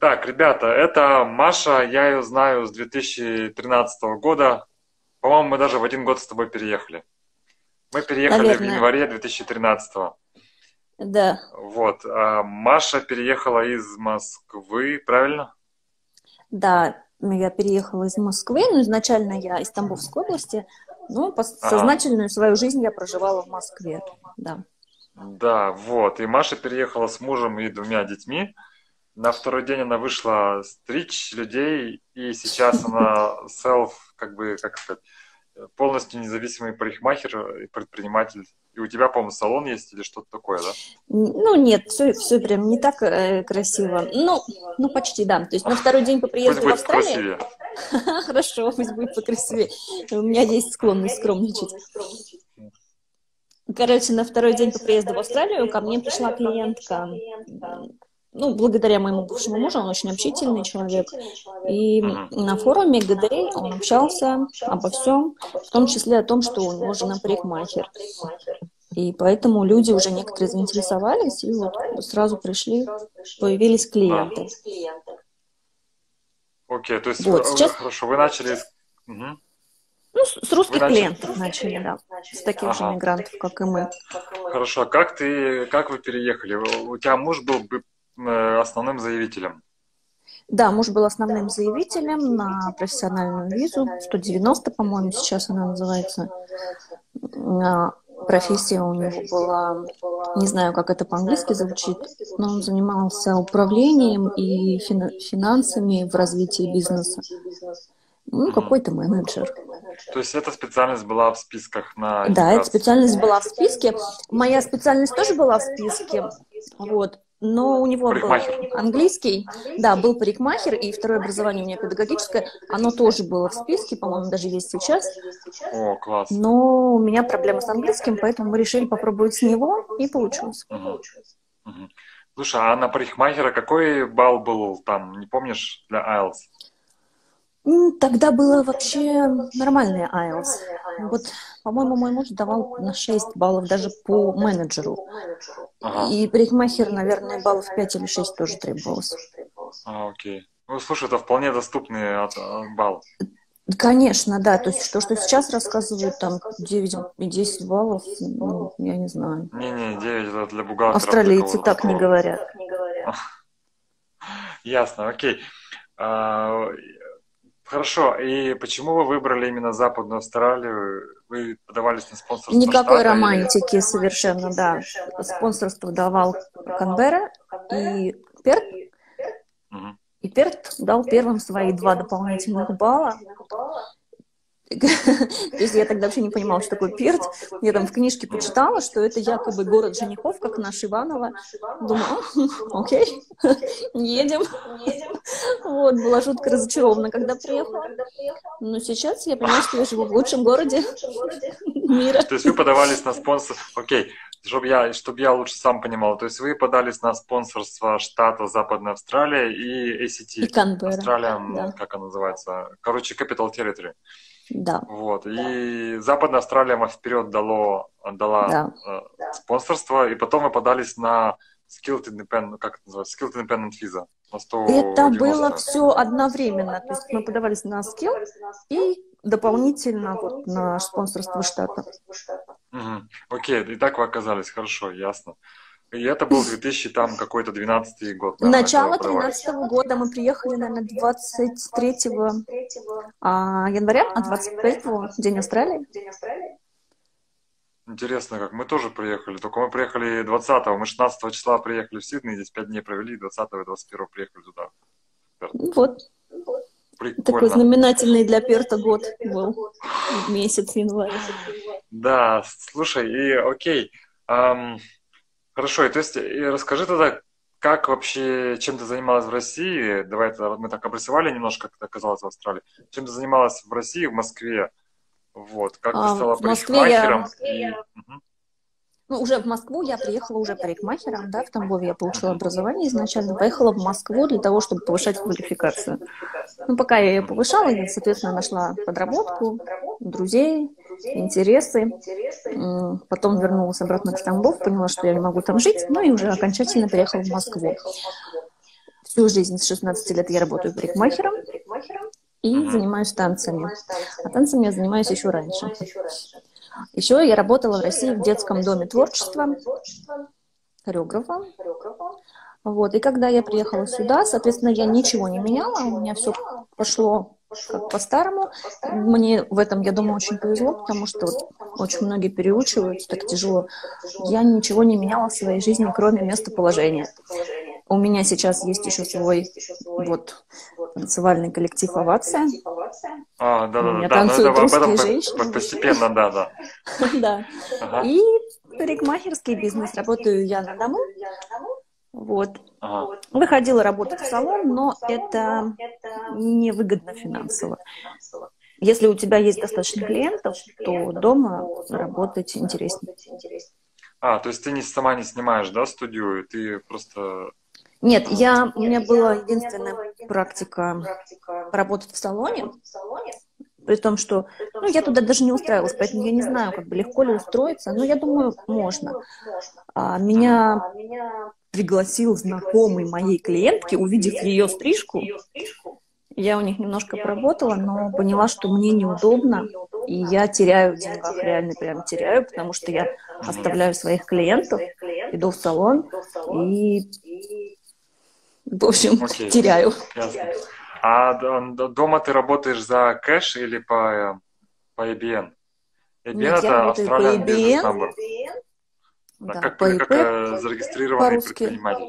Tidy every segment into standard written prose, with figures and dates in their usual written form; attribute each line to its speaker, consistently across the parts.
Speaker 1: Так, ребята, это Маша, я ее знаю с 2013 года. По-моему, мы даже в один год с тобой переехали. Мы переехали в
Speaker 2: Наверное,
Speaker 1: январе 2013.
Speaker 2: да.
Speaker 1: Вот. А Маша переехала из Москвы, правильно?
Speaker 2: Да, я переехала из Москвы, но изначально я из Тамбовской области, но
Speaker 1: Ага.
Speaker 2: сознательную свою жизнь я проживала в Москве, да.
Speaker 1: Да, вот. И Маша переехала с мужем и двумя детьми. На второй день она вышла стричь людей, и сейчас она как бы, как сказать, полностью независимый парикмахер и предприниматель. И у тебя, по-моему, салон есть или что-то такое, да?
Speaker 2: Ну, нет, все прям не так красиво. Ну, почти, да. То есть на второй день по
Speaker 1: Пусть
Speaker 2: приезду в
Speaker 1: будет
Speaker 2: Австралию,
Speaker 1: красивее.
Speaker 2: хорошо, пусть будет покрасивее. У меня есть склонность скромничать. Короче, на второй день по приезду в Австралию ко мне пришла клиентка. Ну, благодаря моему бывшему мужу, он очень общительный человек. И
Speaker 1: Мгм.
Speaker 2: на форуме ГДР он общался обо всем, в том числе о том, что у него жена парикмахер. И поэтому люди уже некоторые заинтересовались, и вот сразу пришли, появились
Speaker 1: Да.
Speaker 2: клиенты.
Speaker 1: Окей, то есть
Speaker 2: Вот, сейчас,
Speaker 1: хорошо, вы начали. Мгм.
Speaker 2: ну, с
Speaker 1: Вы
Speaker 2: русских
Speaker 1: начали.
Speaker 2: клиентов начали, да, с таких же
Speaker 1: Ага.
Speaker 2: мигрантов, как и мы.
Speaker 1: Хорошо, а как вы переехали? У тебя муж был бы основным заявителем.
Speaker 2: Да, муж был основным заявителем на профессиональную визу, 190, по-моему, сейчас она называется. Профессия у него была, не знаю, как это по-английски звучит, но он занимался управлением и финансами в развитии бизнеса. Ну,
Speaker 1: Мгм.
Speaker 2: какой-то менеджер.
Speaker 1: То есть эта специальность была в списках на
Speaker 2: Да, эта
Speaker 1: иммиграцию.
Speaker 2: специальность была в списке. Моя специальность тоже была в списке, вот. Но у него был
Speaker 1: Парикмахер.
Speaker 2: английский, да, был парикмахер, и второе образование у меня педагогическое, оно тоже было в списке, по-моему, даже есть сейчас.
Speaker 1: О, класс.
Speaker 2: Но у меня проблемы с английским, поэтому мы решили попробовать с него, и получилось.
Speaker 1: Мгм. Мгм. Слушай, а на парикмахера какой балл был там, не помнишь, для IELTS?
Speaker 2: Тогда было вообще нормальный IELTS. Вот, по-моему, мой муж давал на 6 баллов даже по менеджеру.
Speaker 1: Ага.
Speaker 2: И парикмахер, наверное, баллов 5 или 6 тоже требовалось.
Speaker 1: Окей. Ну, слушай, это вполне доступный балл.
Speaker 2: Конечно, да. То есть то, что сейчас рассказывают, там 9 и 10 баллов, ну, я не знаю.
Speaker 1: Не-не, 9 это для бухгалтеров
Speaker 2: Австралийцы
Speaker 1: какого-то
Speaker 2: так не
Speaker 1: такого.
Speaker 2: говорят.
Speaker 1: Ясно, окей. А, Хорошо, и почему вы выбрали именно Западную Австралию? Вы подавались на спонсорство
Speaker 2: Никакой
Speaker 1: штата или...
Speaker 2: романтики совершенно, да. Спонсорство давал Канберра и Перт.
Speaker 1: Мгм.
Speaker 2: И Перт дал первым свои 2 дополнительных балла. То есть я тогда вообще не понимала, что такое Перт. Я там в книжке почитала, что это якобы город женихов, как наш Иваново. Думаю, окей, едем. Вот, была жутко разочарована, когда приехала. Но сейчас я понимаю, что я живу в лучшем городе мира.
Speaker 1: То есть вы подавались на спонсор... Окей, чтобы я лучше сам понимал. То есть вы подались на спонсорство штата Западная Австралия и
Speaker 2: И
Speaker 1: ACT.
Speaker 2: Канберра,
Speaker 1: Австралия,
Speaker 2: да,
Speaker 1: как она называется? Короче, Capital Territory.
Speaker 2: да,
Speaker 1: Вот. И Западная Австралия вам вперед дала
Speaker 2: да.
Speaker 1: спонсорство, и потом вы подались на Skilled Independent, как это называется? Skilled Independent Visa на
Speaker 2: Это было
Speaker 1: 190.
Speaker 2: все одновременно. То есть мы подавались на скилл и дополнительно вот на спонсорство штата.
Speaker 1: Мгм. Окей, и так вы оказались, хорошо, ясно. И это был 2000 там какой-то 12 год, наверное, когда вы
Speaker 2: Начало
Speaker 1: подавались.
Speaker 2: 2013 года мы приехали, наверное, 23 января, а 25-го День Австралии.
Speaker 1: Интересно, как мы тоже приехали, только мы приехали 20-го, мы 16 числа приехали в Сидней, здесь 5 дней провели, 20-го и 21-го приехали туда.
Speaker 2: Ну вот, такой
Speaker 1: Прикольно.
Speaker 2: знаменательный для Перта год был, месяц январь.
Speaker 1: Да, слушай, и окей, ам, хорошо, и то есть и расскажи тогда, как вообще, чем ты занималась в России, давай это мы так обрисовали немножко, как ты оказалась в Австралии, чем ты занималась в России, в Москве, вот, как ты стала
Speaker 2: В Москве я
Speaker 1: парикмахером, и... Мгм,
Speaker 2: Ну, уже в Москву я приехала уже парикмахером, да, в Тамбове я получила
Speaker 1: мгм,
Speaker 2: образование изначально, поехала в Москву для того, чтобы повышать квалификацию. Ну, пока я ее
Speaker 1: мгм,
Speaker 2: повышала, я, соответственно, нашла подработку, друзей, интересы. Потом вернулась обратно в Тамбов, поняла, что я не могу там жить, ну и уже окончательно переехала в Москву. Всю жизнь с 16 лет я работаю парикмахером и
Speaker 1: Мгм.
Speaker 2: занимаюсь танцами. А танцами я занимаюсь еще раньше. Еще я работала в России в детском доме творчества хореографом. Вот. И когда я приехала сюда, соответственно, я ничего не меняла, у меня все пошло как по-старому. Мне в этом, я думаю, очень повезло, потому что вот очень многие переучиваются, так тяжело. Я ничего не меняла в своей жизни, кроме местоположения. У меня сейчас есть еще свой вот танцевальный коллектив «Овация». У
Speaker 1: Да-да-да,
Speaker 2: меня
Speaker 1: да, но это
Speaker 2: танцуют
Speaker 1: об этом
Speaker 2: русские женщины везде.
Speaker 1: постепенно, да.
Speaker 2: Да.
Speaker 1: Ага,
Speaker 2: И парикмахерский бизнес. Работаю я на дому. Вот.
Speaker 1: ага.
Speaker 2: Выходила работать в салон, но это невыгодно финансово. Если у тебя есть достаточно клиентов, то дома работать интереснее.
Speaker 1: То есть ты сама не снимаешь, да, студию, ты просто...
Speaker 2: Нет,
Speaker 1: Ага.
Speaker 2: у меня была единственная практика поработать в салоне, при том, что я туда даже не устраивалась, поэтому я не знаю, как бы легко ли устроиться, но я думаю, можно.
Speaker 1: Мгм.
Speaker 2: Меня пригласил знакомый моей клиентки, увидев ее стрижку. Я у них немножко поработала, но поняла, что мне неудобно, и я теряю в деньгах, реально прям теряю, потому что я
Speaker 1: Мгм.
Speaker 2: оставляю своих клиентов, иду в салон и, в общем,
Speaker 1: Окей,
Speaker 2: теряю.
Speaker 1: ясно. Дома ты работаешь за кэш или по ABN? ABN
Speaker 2: Нет, я
Speaker 1: это
Speaker 2: работаю по
Speaker 1: Australian Business
Speaker 2: EBN,
Speaker 1: Number, да,
Speaker 2: да, по
Speaker 1: как
Speaker 2: ИП
Speaker 1: зарегистрированный
Speaker 2: по-русски.
Speaker 1: предприниматель.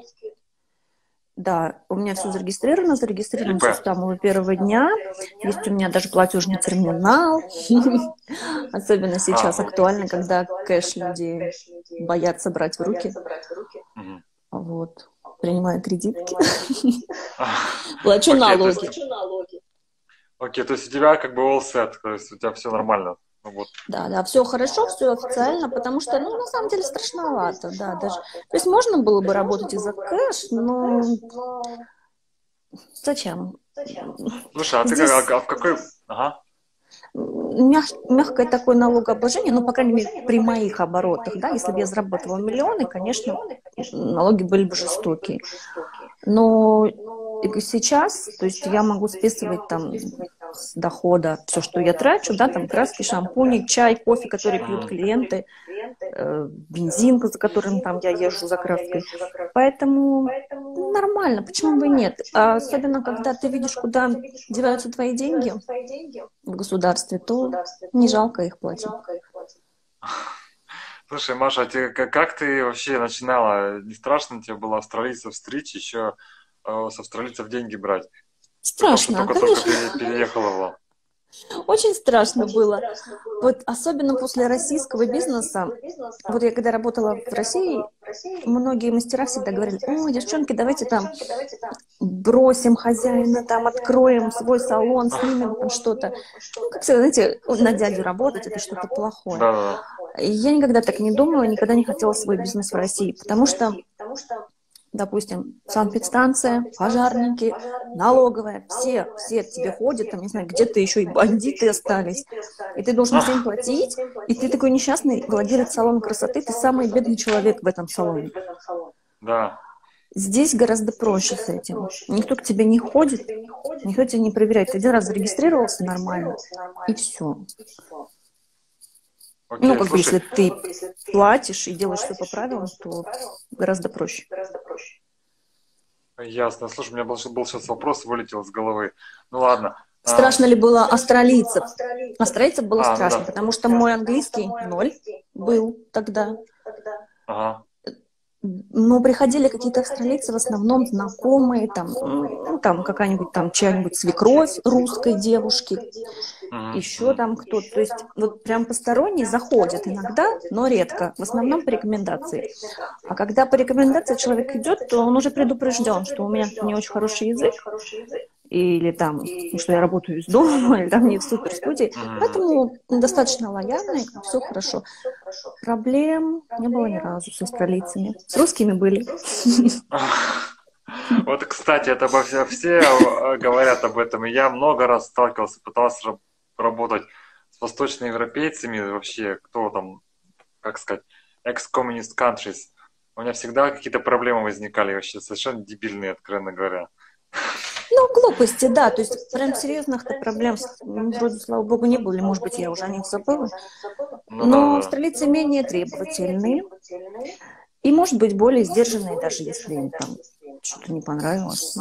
Speaker 2: Да, у меня все зарегистрировано
Speaker 1: ИП.
Speaker 2: все с самого первого дня. Есть у меня даже платежный терминал. Особенно сейчас
Speaker 1: Ага.
Speaker 2: актуально, когда кэш люди боятся брать в руки.
Speaker 1: Мгм.
Speaker 2: Вот. Принимаю кредитки.
Speaker 1: А,
Speaker 2: Плачу
Speaker 1: Окей, то
Speaker 2: налоги.
Speaker 1: есть, окей, то есть у тебя как бы all set, то есть у тебя все нормально. Ну вот.
Speaker 2: Да, да, все хорошо, все официально, потому что, на самом деле страшновато, да, даже. То есть можно было бы работать и за кэш, но зачем?
Speaker 1: Слушай, а ты
Speaker 2: Здесь
Speaker 1: в какой... Ага.
Speaker 2: мягкое такое налогообложение, ну, по крайней мере, при моих оборотах, да, если бы я зарабатывала миллионы, конечно, налоги были бы жестокие. Но сейчас, то есть я могу списывать там с дохода все, что я трачу, да, там краски, шампуни, чай, кофе, которые пьют
Speaker 1: Мгм.
Speaker 2: клиенты, бензин, за которым там я езжу за краской. Поэтому нормально, почему бы и нет? А особенно, когда ты видишь, куда деваются твои деньги в государстве, то не жалко их платить.
Speaker 1: Слушай, Маша, а как ты вообще начинала? Не страшно тебе было австралийцев встретить, еще с австралийцев деньги брать? При том, что
Speaker 2: Страшно,
Speaker 1: только-только
Speaker 2: конечно.
Speaker 1: переехала была.
Speaker 2: Очень страшно было. Вот особенно после российского бизнеса. Вот я когда работала в России, многие мастера всегда говорили: о, девчонки, давайте там бросим хозяина, там откроем свой салон, снимем там что-то. Как всегда, знаете, на дядю работать — это что-то плохое.
Speaker 1: Да-да-да.
Speaker 2: И я никогда так не думала, никогда не хотела свой бизнес в России, потому что, допустим, санэпидстанция, пожарники, налоговая, все к тебе ходят, там, не знаю, где-то еще и бандиты остались, и ты должен всем платить, и ты такой несчастный владелец салона красоты, ты самый бедный человек в этом салоне.
Speaker 1: Да.
Speaker 2: Здесь гораздо проще с этим. Никто к тебе не ходит, никто тебя не проверяет. Ты один раз зарегистрировался нормально, и все.
Speaker 1: Окей,
Speaker 2: Как бы, если
Speaker 1: слушай,
Speaker 2: ты платишь и делаешь все по правилам, то гораздо проще.
Speaker 1: ясно. Слушай, у меня был сейчас вопрос, вылетел из головы. Ну ладно.
Speaker 2: Страшно ли было австралийцев? Австралийцев было
Speaker 1: Ну
Speaker 2: страшно,
Speaker 1: да.
Speaker 2: потому что мой английский ноль был тогда.
Speaker 1: Ага.
Speaker 2: Но приходили какие-то австралийцы, в основном знакомые, там какая-нибудь там чья-нибудь свекровь русской девушки,
Speaker 1: Мгм,
Speaker 2: еще
Speaker 1: мгм.
Speaker 2: там кто-то. То есть вот прям посторонние заходят иногда, но редко. В основном по рекомендации. А когда по рекомендации человек идет, то он уже предупрежден, что у меня не очень хороший язык, или там, что я работаю из дома, или там не в суперстудии.
Speaker 1: Мгм.
Speaker 2: Поэтому достаточно лояльно, все хорошо. Проблем не было ни разу с австралийцами. С русскими были.
Speaker 1: Вот, кстати, это все говорят об этом, и я много раз сталкивался, пытался работать с восточноевропейцами, вообще, кто там, как сказать, ex-communist countries. У меня всегда какие-то проблемы возникали, вообще совершенно дебильные, откровенно говоря.
Speaker 2: Ну, глупости, да, то есть прям серьезных-то проблем, вроде, слава богу, не было, или, может быть, я уже о них забыла.
Speaker 1: Ну да,
Speaker 2: Но
Speaker 1: да.
Speaker 2: австралийцы менее требовательные и, может быть, более сдержанные, даже если им там что-то не понравилось.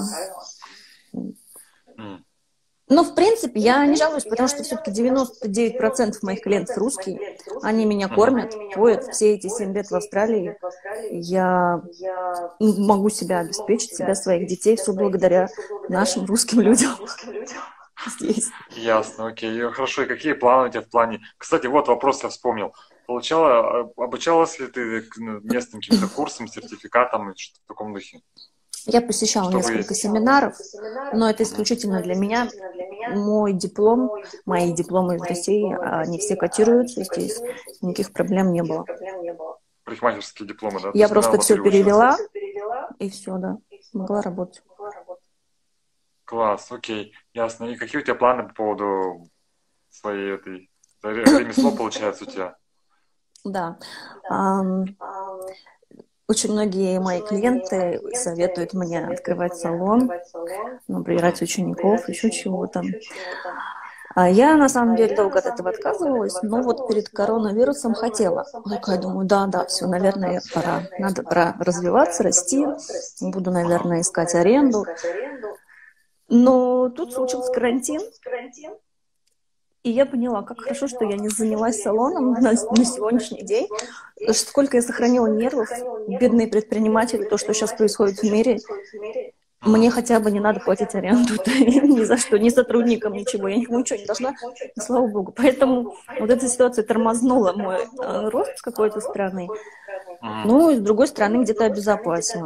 Speaker 1: М.
Speaker 2: Но, в принципе, я не жалуюсь, потому что все-таки 99% моих клиентов русские. Они меня
Speaker 1: Мгм.
Speaker 2: кормят, поят. Все эти 7 лет в Австралии я могу себя обеспечить, себя, своих детей, все благодаря нашим русским людям здесь.
Speaker 1: Ясно, окей. Хорошо, и какие планы у тебя в плане? Кстати, вот вопрос я вспомнил. Обучалась ли ты местным каким-то курсам, сертификатам и что в таком духе?
Speaker 2: Я посещала
Speaker 1: Чтобы...
Speaker 2: несколько семинаров, но это
Speaker 1: Мгм.
Speaker 2: исключительно для меня. Мой диплом, мои дипломы из России, они все котируются здесь. Никаких проблем не было.
Speaker 1: Парикмахерские дипломы, да? То
Speaker 2: Я
Speaker 1: есть не
Speaker 2: просто
Speaker 1: надо было
Speaker 2: все
Speaker 1: переучиваться.
Speaker 2: перевела, и все, да, могла работать.
Speaker 1: Класс, окей, ясно. И какие у тебя планы по поводу своей этой... Ремесло получается у тебя?
Speaker 2: Да. Ам, Очень многие мои клиенты советуют мне открывать салон,
Speaker 1: Мгм.
Speaker 2: набирать учеников, еще чего-то. А я, на самом деле, долго от этого отказывалась, но вот перед коронавирусом хотела. Такая думаю, да, все, наверное, пора развиваться, расти. Буду,
Speaker 1: Ага.
Speaker 2: наверное, искать аренду. Но тут случился карантин, и я поняла, как хорошо, что я не занялась салоном на сегодняшний день. Потому что сколько я сохранила нервов, бедные предприниматели, то, что сейчас происходит в мире,
Speaker 1: Мгм.
Speaker 2: мне хотя бы не надо платить аренду, ни за что, ни сотрудникам, ничего. Я никому ничего не должна, и слава богу. Поэтому вот эта ситуация тормознула мой рост с какой-то стороны,
Speaker 1: Мгм.
Speaker 2: ну и с другой стороны где-то обезопасила.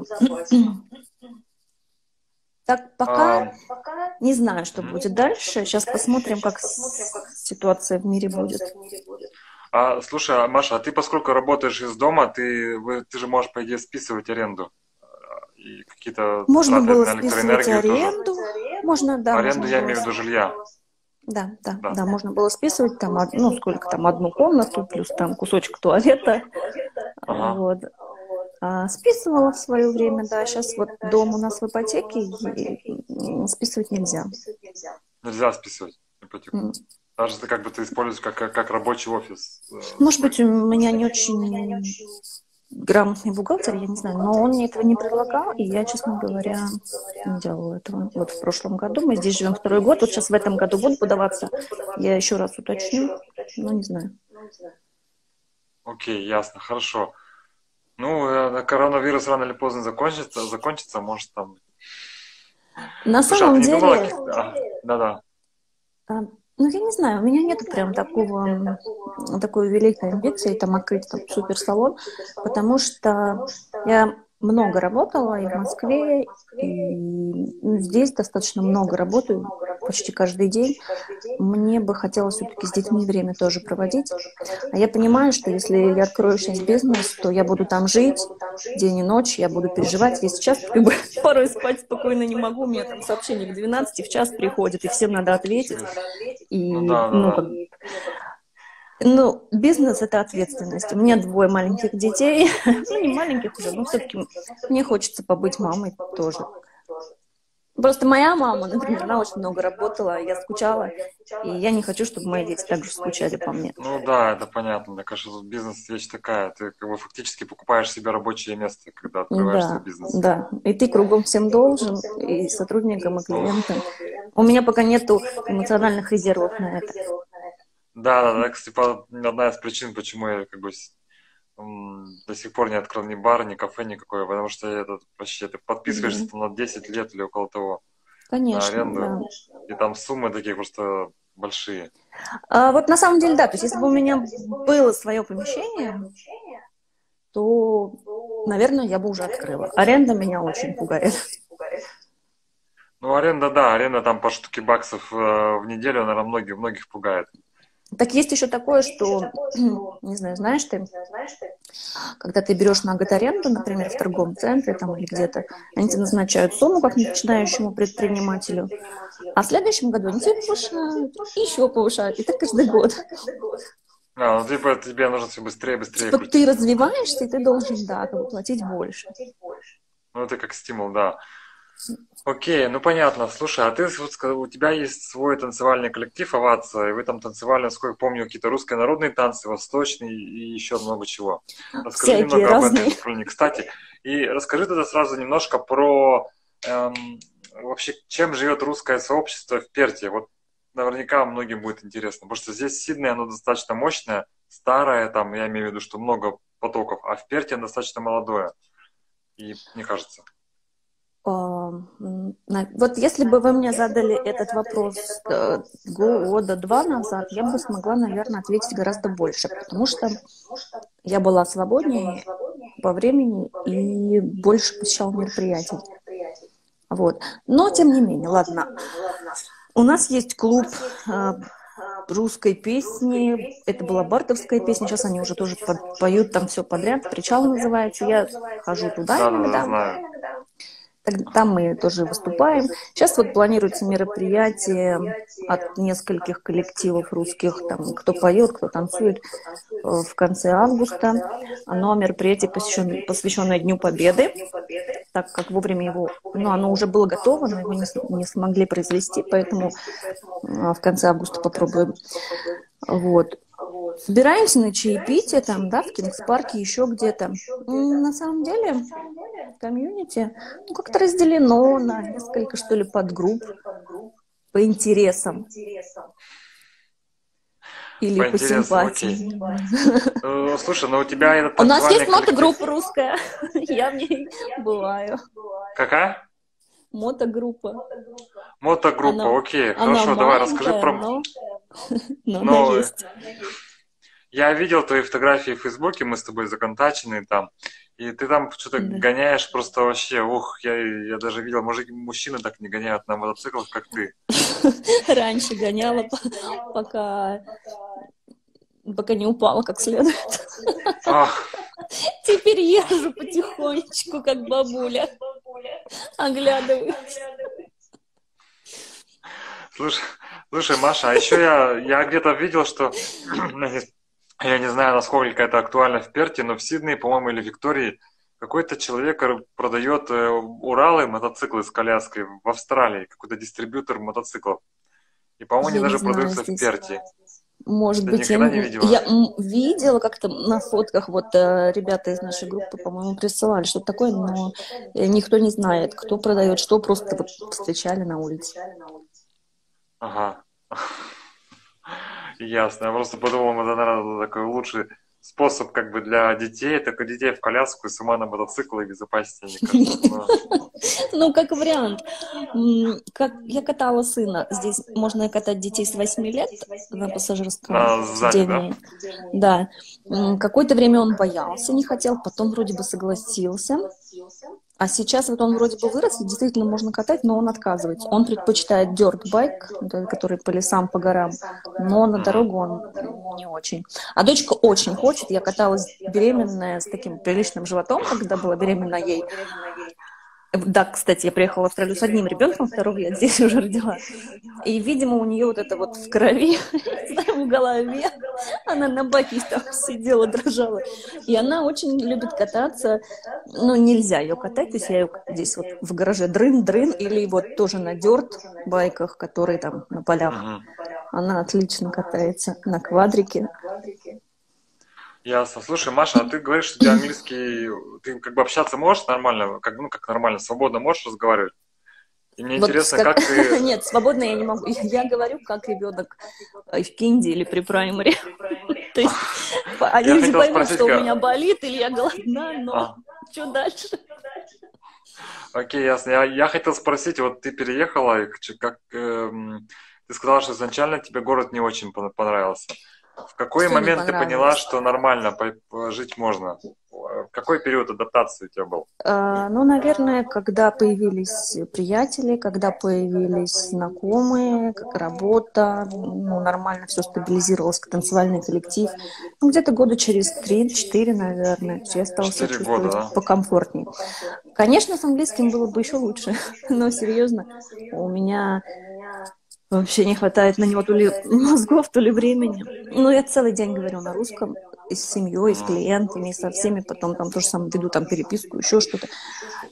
Speaker 2: Так, пока
Speaker 1: А,
Speaker 2: не знаю, что
Speaker 1: мгм.
Speaker 2: будет дальше. Сейчас посмотрим, как ситуация в мире будет.
Speaker 1: Слушай, Маша, а ты поскольку работаешь из дома, ты же можешь, по идее, списывать аренду. И какие-то
Speaker 2: Можно
Speaker 1: траты
Speaker 2: было
Speaker 1: на
Speaker 2: списывать
Speaker 1: электроэнергию тоже.
Speaker 2: аренду. Можно, да,
Speaker 1: Аренду
Speaker 2: можно
Speaker 1: я
Speaker 2: было.
Speaker 1: имею в виду жилья.
Speaker 2: Да, да,
Speaker 1: Да.
Speaker 2: да, можно было списывать там, ну, сколько там, одну комнату, плюс там кусочек туалета,
Speaker 1: Ага.
Speaker 2: вот. Списывала в свое время, да, сейчас вот дом у нас в ипотеке, и списывать нельзя.
Speaker 1: Нельзя списывать ипотеку.
Speaker 2: М.
Speaker 1: Даже ты как бы ты используешь как рабочий офис
Speaker 2: Может
Speaker 1: свой.
Speaker 2: быть, у меня не очень грамотный бухгалтер, я не знаю, но он мне этого не предлагал, и я, честно говоря, не делала этого. Вот в прошлом году, мы здесь живем второй год, вот сейчас в этом году буду подаваться, я еще раз уточню, но не знаю.
Speaker 1: Окей, ясно, хорошо. Ну, коронавирус рано или поздно закончится, может там.
Speaker 2: На
Speaker 1: Слушай, а ты
Speaker 2: самом
Speaker 1: не думала о
Speaker 2: деле,
Speaker 1: каких-то... Да-да.
Speaker 2: ну, я не знаю, у меня нет прям такой великой амбиции там открыть там суперсалон, потому что я много работала и в Москве, и ну, здесь достаточно много работаю, почти каждый день. Мне бы хотелось все-таки с детьми время тоже проводить. А я
Speaker 1: Мгм.
Speaker 2: понимаю, что если я открою сейчас бизнес, то я буду там жить день и ночь, я буду переживать. Я сейчас как бы порой спать спокойно не могу, у меня там сообщение к 12 в час приходит, и всем надо ответить.
Speaker 1: Ну
Speaker 2: И,
Speaker 1: да, да,
Speaker 2: ну,
Speaker 1: да.
Speaker 2: как, ну, бизнес – это ответственность. У меня двое маленьких детей, ну, не маленьких уже, но все-таки мне хочется побыть мамой тоже. Просто моя мама, например, она очень много работала, я скучала, и я не хочу, чтобы мои дети также скучали по мне.
Speaker 1: Ну да, это понятно. Мне кажется, тут бизнес вещь такая. Ты как бы фактически покупаешь себе рабочее место, когда открываешь свой
Speaker 2: Да,
Speaker 1: бизнес.
Speaker 2: да. И ты кругом всем должен, и сотрудникам, и
Speaker 1: Ну,
Speaker 2: клиентам. У меня пока нету эмоциональных резервов на это.
Speaker 1: да, да, да, кстати, одна из причин, почему я как бы до сих пор не открыл ни бар, ни кафе никакое, потому что вообще ты
Speaker 2: Да,
Speaker 1: подписываешься там на 10 лет или около того на
Speaker 2: конечно, да.
Speaker 1: аренду, и там суммы такие просто большие.
Speaker 2: Вот на самом деле, да, то есть если бы у меня было свое помещение, то, наверное, я бы уже открыла. Аренда меня очень пугает.
Speaker 1: Ну, аренда, да, аренда там по штуке баксов в неделю, наверное, многих пугает.
Speaker 2: Так есть еще такое, что, не знаю, знаешь ты, когда ты берешь на год аренду, например, в торговом центре там или где-то, они тебе назначают сумму как начинающему предпринимателю, а в следующем году они тебе повышают, и еще повышают, и так каждый год.
Speaker 1: Ну типа тебе нужно все быстрее, быстрее
Speaker 2: Типа ты
Speaker 1: крутиться.
Speaker 2: развиваешься, и ты должен, да, как бы платить больше.
Speaker 1: Ну, это как стимул, да. Окей, ну понятно. Слушай, а ты вот сказал, у тебя есть свой танцевальный коллектив «Овация», и вы там танцевали, насколько я помню, какие-то русские народные танцы, восточные и еще много чего. Расскажи
Speaker 2: Всякие
Speaker 1: немного об этом
Speaker 2: разные.
Speaker 1: направлении. Кстати, и расскажи тогда сразу немножко про эм, вообще, чем живет русское сообщество в Перте. Вот наверняка многим будет интересно, потому что здесь Сидней, оно достаточно мощное, старое, там, я имею в виду, что много потоков, а в Перте оно достаточно молодое, и мне кажется.
Speaker 2: Вот если бы вы мне задали этот вопрос года два назад, я бы смогла, наверное, ответить гораздо больше, потому что я была свободнее по времени и больше посещала мероприятий. Вот. Но, тем не менее, ладно. У нас есть клуб русской песни. Это была бардовская песня. Сейчас они уже тоже поют там все подряд. «Причал» называется. Я хожу туда
Speaker 1: Да-да-да,
Speaker 2: иногда.
Speaker 1: знаю.
Speaker 2: Там мы тоже выступаем. Сейчас вот планируется мероприятие от нескольких коллективов русских, там, кто поет, кто танцует, в конце августа. Оно мероприятие посвященное Дню Победы, так как вовремя его, ну, оно уже было готово, но его не смогли произвести, поэтому в конце августа попробуем. Вот. Собираемся на чаепитие, там, да, в Кингс-парке, еще где-то. На самом деле, комьюнити, ну, как-то разделено на несколько, что ли, подгрупп по интересам или
Speaker 1: По
Speaker 2: по
Speaker 1: интересам, окей.
Speaker 2: симпатиям.
Speaker 1: Слушай, ну у тебя этот
Speaker 2: У нас
Speaker 1: танцевальный
Speaker 2: есть
Speaker 1: коллектив...
Speaker 2: мотогруппа русская, я в ней бываю.
Speaker 1: Какая?
Speaker 2: Мотогруппа.
Speaker 1: Мотогруппа, окей,
Speaker 2: Она
Speaker 1: хорошо, давай расскажи
Speaker 2: маленькая,
Speaker 1: про...
Speaker 2: но она
Speaker 1: Ну,
Speaker 2: есть.
Speaker 1: я видел твои фотографии в Фейсбуке, мы с тобой законтачены там, и ты там что-то
Speaker 2: Да.
Speaker 1: гоняешь просто вообще, ух, я даже видел, может, мужчины так не гоняют на мотоциклах, как ты.
Speaker 2: Раньше гоняла, пока не упала как следует.
Speaker 1: Ах,
Speaker 2: Теперь езжу потихонечку, как бабуля. Оглядываюсь.
Speaker 1: слушай, Маша, а еще я где-то видел, что, я не знаю, насколько это актуально в Перте, но в Сиднее, по-моему, или Виктории, какой-то человек продает Уралы, мотоциклы с коляской в Австралии, какой-то дистрибьютор мотоциклов. И, по-моему, они
Speaker 2: Я не
Speaker 1: даже
Speaker 2: знаю
Speaker 1: продаются в
Speaker 2: здесь.
Speaker 1: Перте.
Speaker 2: Может
Speaker 1: Ты
Speaker 2: быть,
Speaker 1: никогда не видела?
Speaker 2: я видела как-то на фотках, вот ребята из нашей группы, по-моему, присылали что-то такое, но никто не знает, кто продает, что просто вот встречали на улице.
Speaker 1: Ага. Ясно. Я просто подумал, это, наверное, такой лучший способ как бы для детей, только детей в коляску и сама на мотоцикл и безопаснее, мне кажется.
Speaker 2: Ну, как вариант. Как я катала сына. Здесь можно катать детей с 8 лет на пассажирском
Speaker 1: Сзади, да?
Speaker 2: сидении. Да. Какое-то время он боялся, не хотел, потом вроде бы согласился. А сейчас вот он вроде бы вырос, и действительно можно катать, но он отказывается. Он предпочитает дёрт-байк, который по лесам, по горам, но на
Speaker 1: Мгм.
Speaker 2: дорогу он не очень. А дочка очень хочет. Я каталась беременная с таким приличным животом, когда была беременна ей. Да, кстати, я приехала в Австралию с одним ребенком, второго я здесь уже родила. И, видимо, у нее вот это вот в крови, в голове. Она на баке там сидела, дрожала. И она очень любит кататься. Ну, нельзя ее катать. То есть я ее здесь вот в гараже дрын-дрын или вот тоже на дёрт-байках, которые там на полях.
Speaker 1: Мгм.
Speaker 2: Она отлично катается на квадрике.
Speaker 1: Ясно. Слушай, Маша, а ты говоришь, что у тебя английский, ты как бы общаться можешь нормально, как, ну, как нормально, свободно можешь разговаривать? И мне
Speaker 2: Вот
Speaker 1: интересно, как ты...
Speaker 2: Нет, свободно я не могу. Я говорю, как ребенок в кинди или при праймаре. То есть
Speaker 1: Я
Speaker 2: люди
Speaker 1: хотел
Speaker 2: поймут,
Speaker 1: спросить,
Speaker 2: что у меня болит, или я голодна, но
Speaker 1: А,
Speaker 2: что дальше?
Speaker 1: окей, ясно. Я хотел спросить, вот ты переехала, и как ты сказала, что изначально тебе город не очень понравился. В какой
Speaker 2: Что не
Speaker 1: момент ты поняла,
Speaker 2: понравилось?
Speaker 1: что нормально жить можно? Какой период адаптации у тебя был?
Speaker 2: Ну, наверное, когда появились приятели, когда появились знакомые, как работа, ну, нормально все стабилизировалось, танцевальный коллектив. Ну, где-то года через 3-4, наверное, я стала себя
Speaker 1: 4 года,
Speaker 2: чувствовать
Speaker 1: да?
Speaker 2: покомфортнее. Конечно, с английским было бы еще лучше, но серьезно, у меня вообще не хватает на него то ли мозгов, то ли времени. Ну, я целый день говорю на русском, и с семьей, и с
Speaker 1: Мгм.
Speaker 2: клиентами, и со всеми, потом там то же самое веду, там переписку, еще что-то.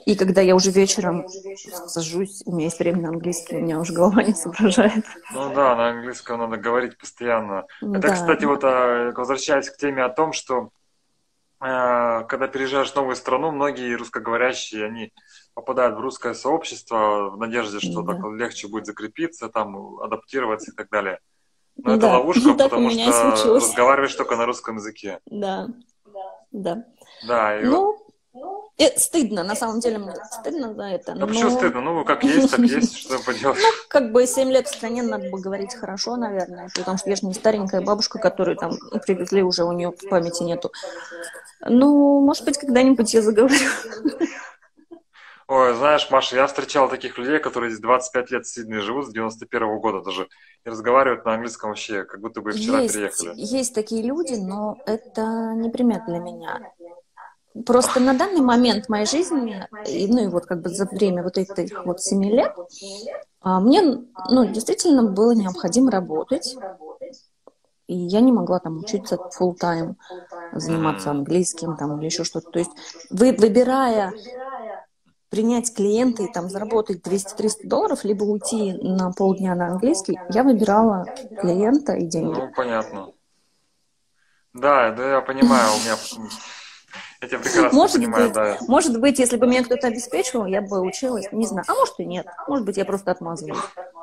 Speaker 2: И когда я уже вечером сажусь, у меня есть время на английский, у меня уже голова не соображает.
Speaker 1: Ну да, на английском надо говорить постоянно. Это,
Speaker 2: Да,
Speaker 1: кстати, вот возвращаясь к теме о том, что когда переезжаешь в новую страну, многие русскоговорящие, они попадают в русское сообщество в надежде, что так
Speaker 2: да,
Speaker 1: легче будет закрепиться, там, адаптироваться и так далее. Но это
Speaker 2: да,
Speaker 1: ловушка,
Speaker 2: так у
Speaker 1: потому
Speaker 2: меня и
Speaker 1: что
Speaker 2: случилось.
Speaker 1: разговариваешь только на русском языке.
Speaker 2: Да, да.
Speaker 1: Да, и
Speaker 2: Ну, стыдно, на самом деле мне стыдно за это,
Speaker 1: да почему
Speaker 2: но,
Speaker 1: стыдно? Ну, как есть, так есть, что поделать.
Speaker 2: ну, как бы 7 лет в стране надо бы говорить хорошо, наверное, потому что я же не старенькая бабушка, которую там привезли, уже у нее в памяти нету. Ну, может быть, когда-нибудь я заговорю.
Speaker 1: Ой, знаешь, Маша, я встречал таких людей, которые здесь 25 лет в Сиднее живут, с 91-го года даже, и разговаривают на английском вообще, как будто бы вчера переехали.
Speaker 2: Есть такие люди, но это не пример для меня. Просто на данный момент в моей жизни, ну и вот как бы за время вот этих вот 7 лет, мне, ну, действительно было необходимо работать, и я не могла там учиться full time, заниматься
Speaker 1: Мгм.
Speaker 2: английским там или еще что-то. То есть выбирая принять клиента и там заработать 200-300 долларов, либо уйти на полдня на английский, я выбирала клиента и деньги.
Speaker 1: Ну, понятно. Да, да, я понимаю, у меня... Я тебя прекрасно понимаю, да.
Speaker 2: Может быть, если бы меня кто-то обеспечивал, я бы училась, не знаю. А может и нет. Может быть, я просто отмазываюсь.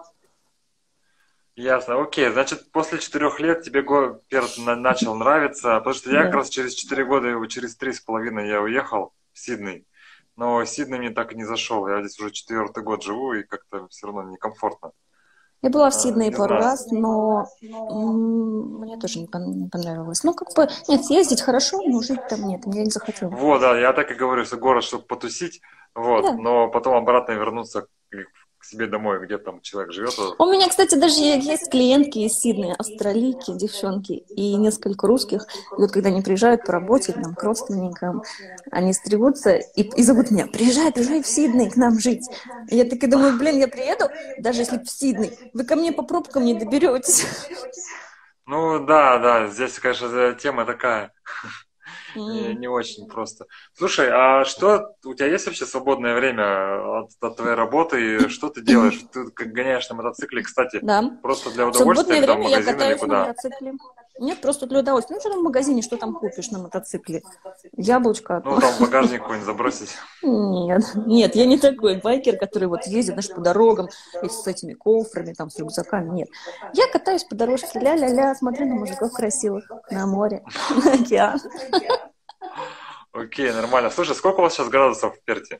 Speaker 1: Ясно, окей, значит, после 4 лет тебе перт начал нравиться, потому что я как
Speaker 2: Да.
Speaker 1: раз через 4 года, через 3,5 я уехал в Сидней, но Сидней мне так и не зашел, я здесь уже 4-й год живу, и как-то все равно некомфортно.
Speaker 2: Я была в Сиднее
Speaker 1: Не
Speaker 2: пару
Speaker 1: знаю.
Speaker 2: раз, но мне тоже не понравилось. Ну, как бы, нет, съездить хорошо, но жить там нет, я не захотела.
Speaker 1: Вот, да, я так и говорю, что город, чтобы потусить, вот,
Speaker 2: Да.
Speaker 1: но потом обратно вернуться к себе домой, где там человек живет.
Speaker 2: У меня, кстати, даже есть клиентки из Сиднея, австралийки, девчонки, и несколько русских. И вот когда они приезжают по работе, там, к родственникам, они стригутся и зовут меня: приезжай в Сидней к нам жить. И я таки думаю, блин, я приеду, даже если в Сидней, вы ко мне по пробкам не доберетесь.
Speaker 1: Ну да, да, здесь, конечно, тема такая. Не
Speaker 2: М.
Speaker 1: очень просто. Слушай, а что, у тебя есть вообще свободное время от твоей работы? И что ты делаешь? Ты как гоняешь на мотоцикле, кстати,
Speaker 2: Да.
Speaker 1: просто для
Speaker 2: В
Speaker 1: удовольствия
Speaker 2: свободное
Speaker 1: или там в
Speaker 2: время я
Speaker 1: магазин или
Speaker 2: катаюсь на
Speaker 1: куда?
Speaker 2: мотоцикле. Нет, просто для удовольствия. Ну, что там в магазине, что там купишь на мотоцикле? Яблочко.
Speaker 1: Ну, там в багажник какой-нибудь забросить.
Speaker 2: Нет, нет, я не такой байкер, который вот ездит, знаешь, по дорогам и с этими кофрами, там, с рюкзаками. Нет. Я катаюсь по дорожке, ля-ля-ля, смотрю на мужиков красивых, на море, на океан.
Speaker 1: Окей, нормально. Слушай, сколько у вас сейчас градусов в Перте?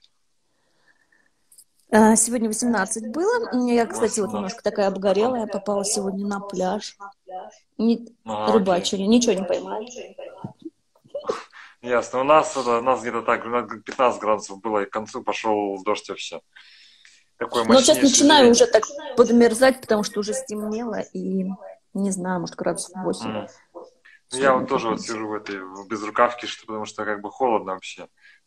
Speaker 2: Сегодня 18 было. Я, кстати, вот
Speaker 1: 18.
Speaker 2: немножко такая обгорелая, попала сегодня на пляж. Не
Speaker 1: Ага, окей.
Speaker 2: рыбачили, ничего не поймали.
Speaker 1: Ясно. У нас где-то так, у нас 15 градусов было, и к концу пошел дождь вообще. Такой
Speaker 2: Но сейчас
Speaker 1: мощнейший
Speaker 2: начинаю
Speaker 1: ливень.
Speaker 2: уже так подмерзать, потому что уже стемнело, и не знаю, может, градусов 8
Speaker 1: М. Ну, я
Speaker 2: сегодня
Speaker 1: вот тоже вот
Speaker 2: пятница.
Speaker 1: сижу в этой в безрукавке, потому что как бы холодно вообще.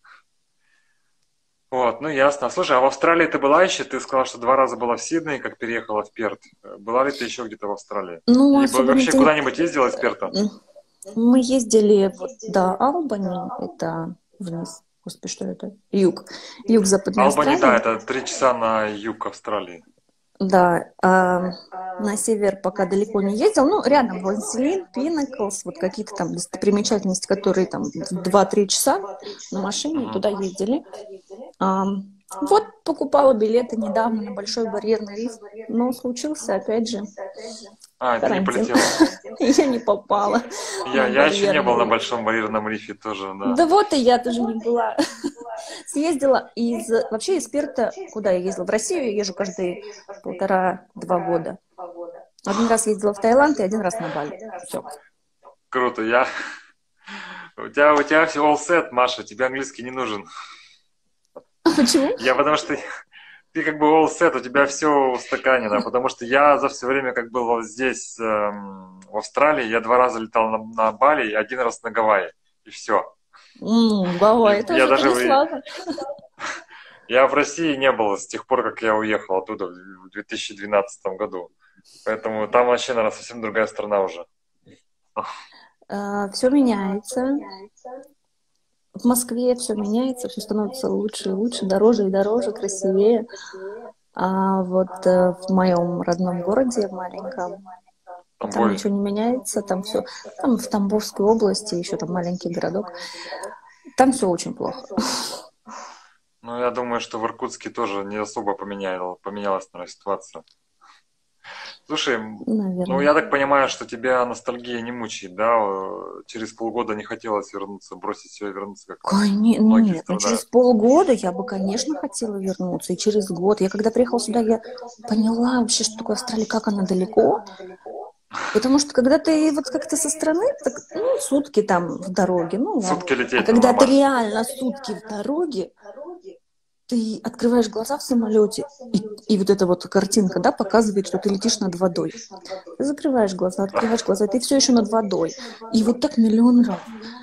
Speaker 1: Вот, ну ясно. Слушай, а в Австралии ты была еще? Ты сказала, что 2 раза была в Сиднее, как переехала в Перт. Была ли ты еще где-то в Австралии?
Speaker 2: Ну,
Speaker 1: Либо
Speaker 2: особенно
Speaker 1: вообще куда-нибудь ездила из Перта?
Speaker 2: мы ездили вот до Албани, это вниз, господи, что это? Юг Западной
Speaker 1: Албани, да,
Speaker 2: Австралии.
Speaker 1: это 3 часа на юг Австралии.
Speaker 2: Да, на север пока далеко не ездил, ну, рядом Ванселин, Пиннаклс, вот какие-то там достопримечательности, которые там 2-3 часа на машине,
Speaker 1: Мгм.
Speaker 2: туда ездили. Вот покупала билеты недавно на Большой барьерный риф, но случился, опять же,
Speaker 1: А, ты не
Speaker 2: карантин.
Speaker 1: полетела.
Speaker 2: И я не попала
Speaker 1: Я,
Speaker 2: на
Speaker 1: я еще не был
Speaker 2: барьерный
Speaker 1: на
Speaker 2: риф.
Speaker 1: Большом барьерном рифе тоже, да.
Speaker 2: Да вот и я тоже не была. Съездила вообще из Перта, куда я ездила? В Россию я езжу каждые 1,5-2 года. Один раз ездила в Таиланд и один раз на Бали. Все.
Speaker 1: Круто, у тебя все all set, Маша, тебе английский не нужен.
Speaker 2: Почему?
Speaker 1: Потому что ты как бы all set, у тебя все устаканено, потому что я за все время, как был вот здесь, в Австралии, я 2 раза летал на Бали и 1 раз на Гавайи, и все.
Speaker 2: Гавайи
Speaker 1: Я
Speaker 2: тоже, это
Speaker 1: даже,
Speaker 2: не слабо.
Speaker 1: я в России не был с тех пор, как я уехал оттуда в 2012 году, поэтому там вообще, наверное, совсем другая страна уже.
Speaker 2: Все меняется. в Москве все меняется, все становится лучше и лучше, дороже и дороже, красивее. А вот в моем родном городе, в маленьком, там
Speaker 1: Тамбове.
Speaker 2: ничего не меняется, там все, там в Тамбовской области, еще там маленький городок, там все очень плохо.
Speaker 1: Ну, я думаю, что в Иркутске тоже не особо поменялась, наверное, ситуация. Слушай, ну
Speaker 2: Наверное.
Speaker 1: я так понимаю, что тебя ностальгия не мучает, да? Через полгода не хотелось вернуться, бросить все и вернуться, как многие
Speaker 2: Нет, но через
Speaker 1: страдают.
Speaker 2: полгода я бы, конечно, хотела вернуться, и через год. Я когда приехала сюда, я поняла вообще, что такое Австралия, как она далеко. Потому что когда ты вот как-то со стороны, так, ну, сутки там в дороге, ну ладно.
Speaker 1: Сутки
Speaker 2: А
Speaker 1: лететь, ну
Speaker 2: когда ты
Speaker 1: нормально.
Speaker 2: реально сутки в дороге, ты открываешь глаза в самолете, и вот эта вот картинка, да, показывает, что ты летишь над водой. Ты закрываешь глаза, открываешь глаза, и ты все еще над водой. И вот так миллион раз.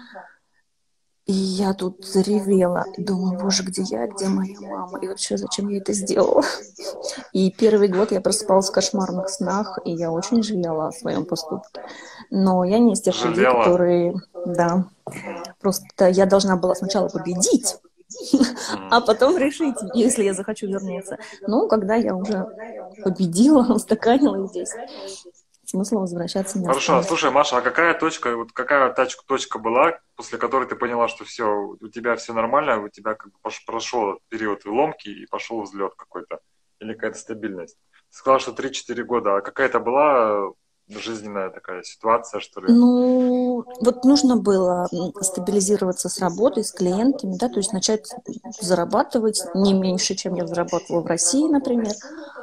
Speaker 2: И я тут заревела, думаю, боже, где я, где моя мама, и вообще, зачем я это сделала? И первый год я просыпалась в кошмарных снах, и я очень жалела о своем поступке. Но я не из тех людей,
Speaker 1: Жалела.
Speaker 2: которые, да, просто я должна была сначала победить, а
Speaker 1: Мгм.
Speaker 2: потом решить, если я захочу вернуться. Ну, когда я уже победила, устаканилась здесь, смысла возвращаться не
Speaker 1: Хорошо,
Speaker 2: осталось.
Speaker 1: слушай, Маша, а какая точка, вот какая точка была, после которой ты поняла, что все, у тебя все нормально, у тебя как бы прошел период ломки и пошел взлет какой-то, или какая-то стабильность? Ты сказала, что 3-4 года, а какая-то была жизненная такая ситуация, что ли?
Speaker 2: Ну, вот нужно было стабилизироваться с работой, с клиентами, да, то есть начать зарабатывать не меньше, чем я зарабатывала в России, например.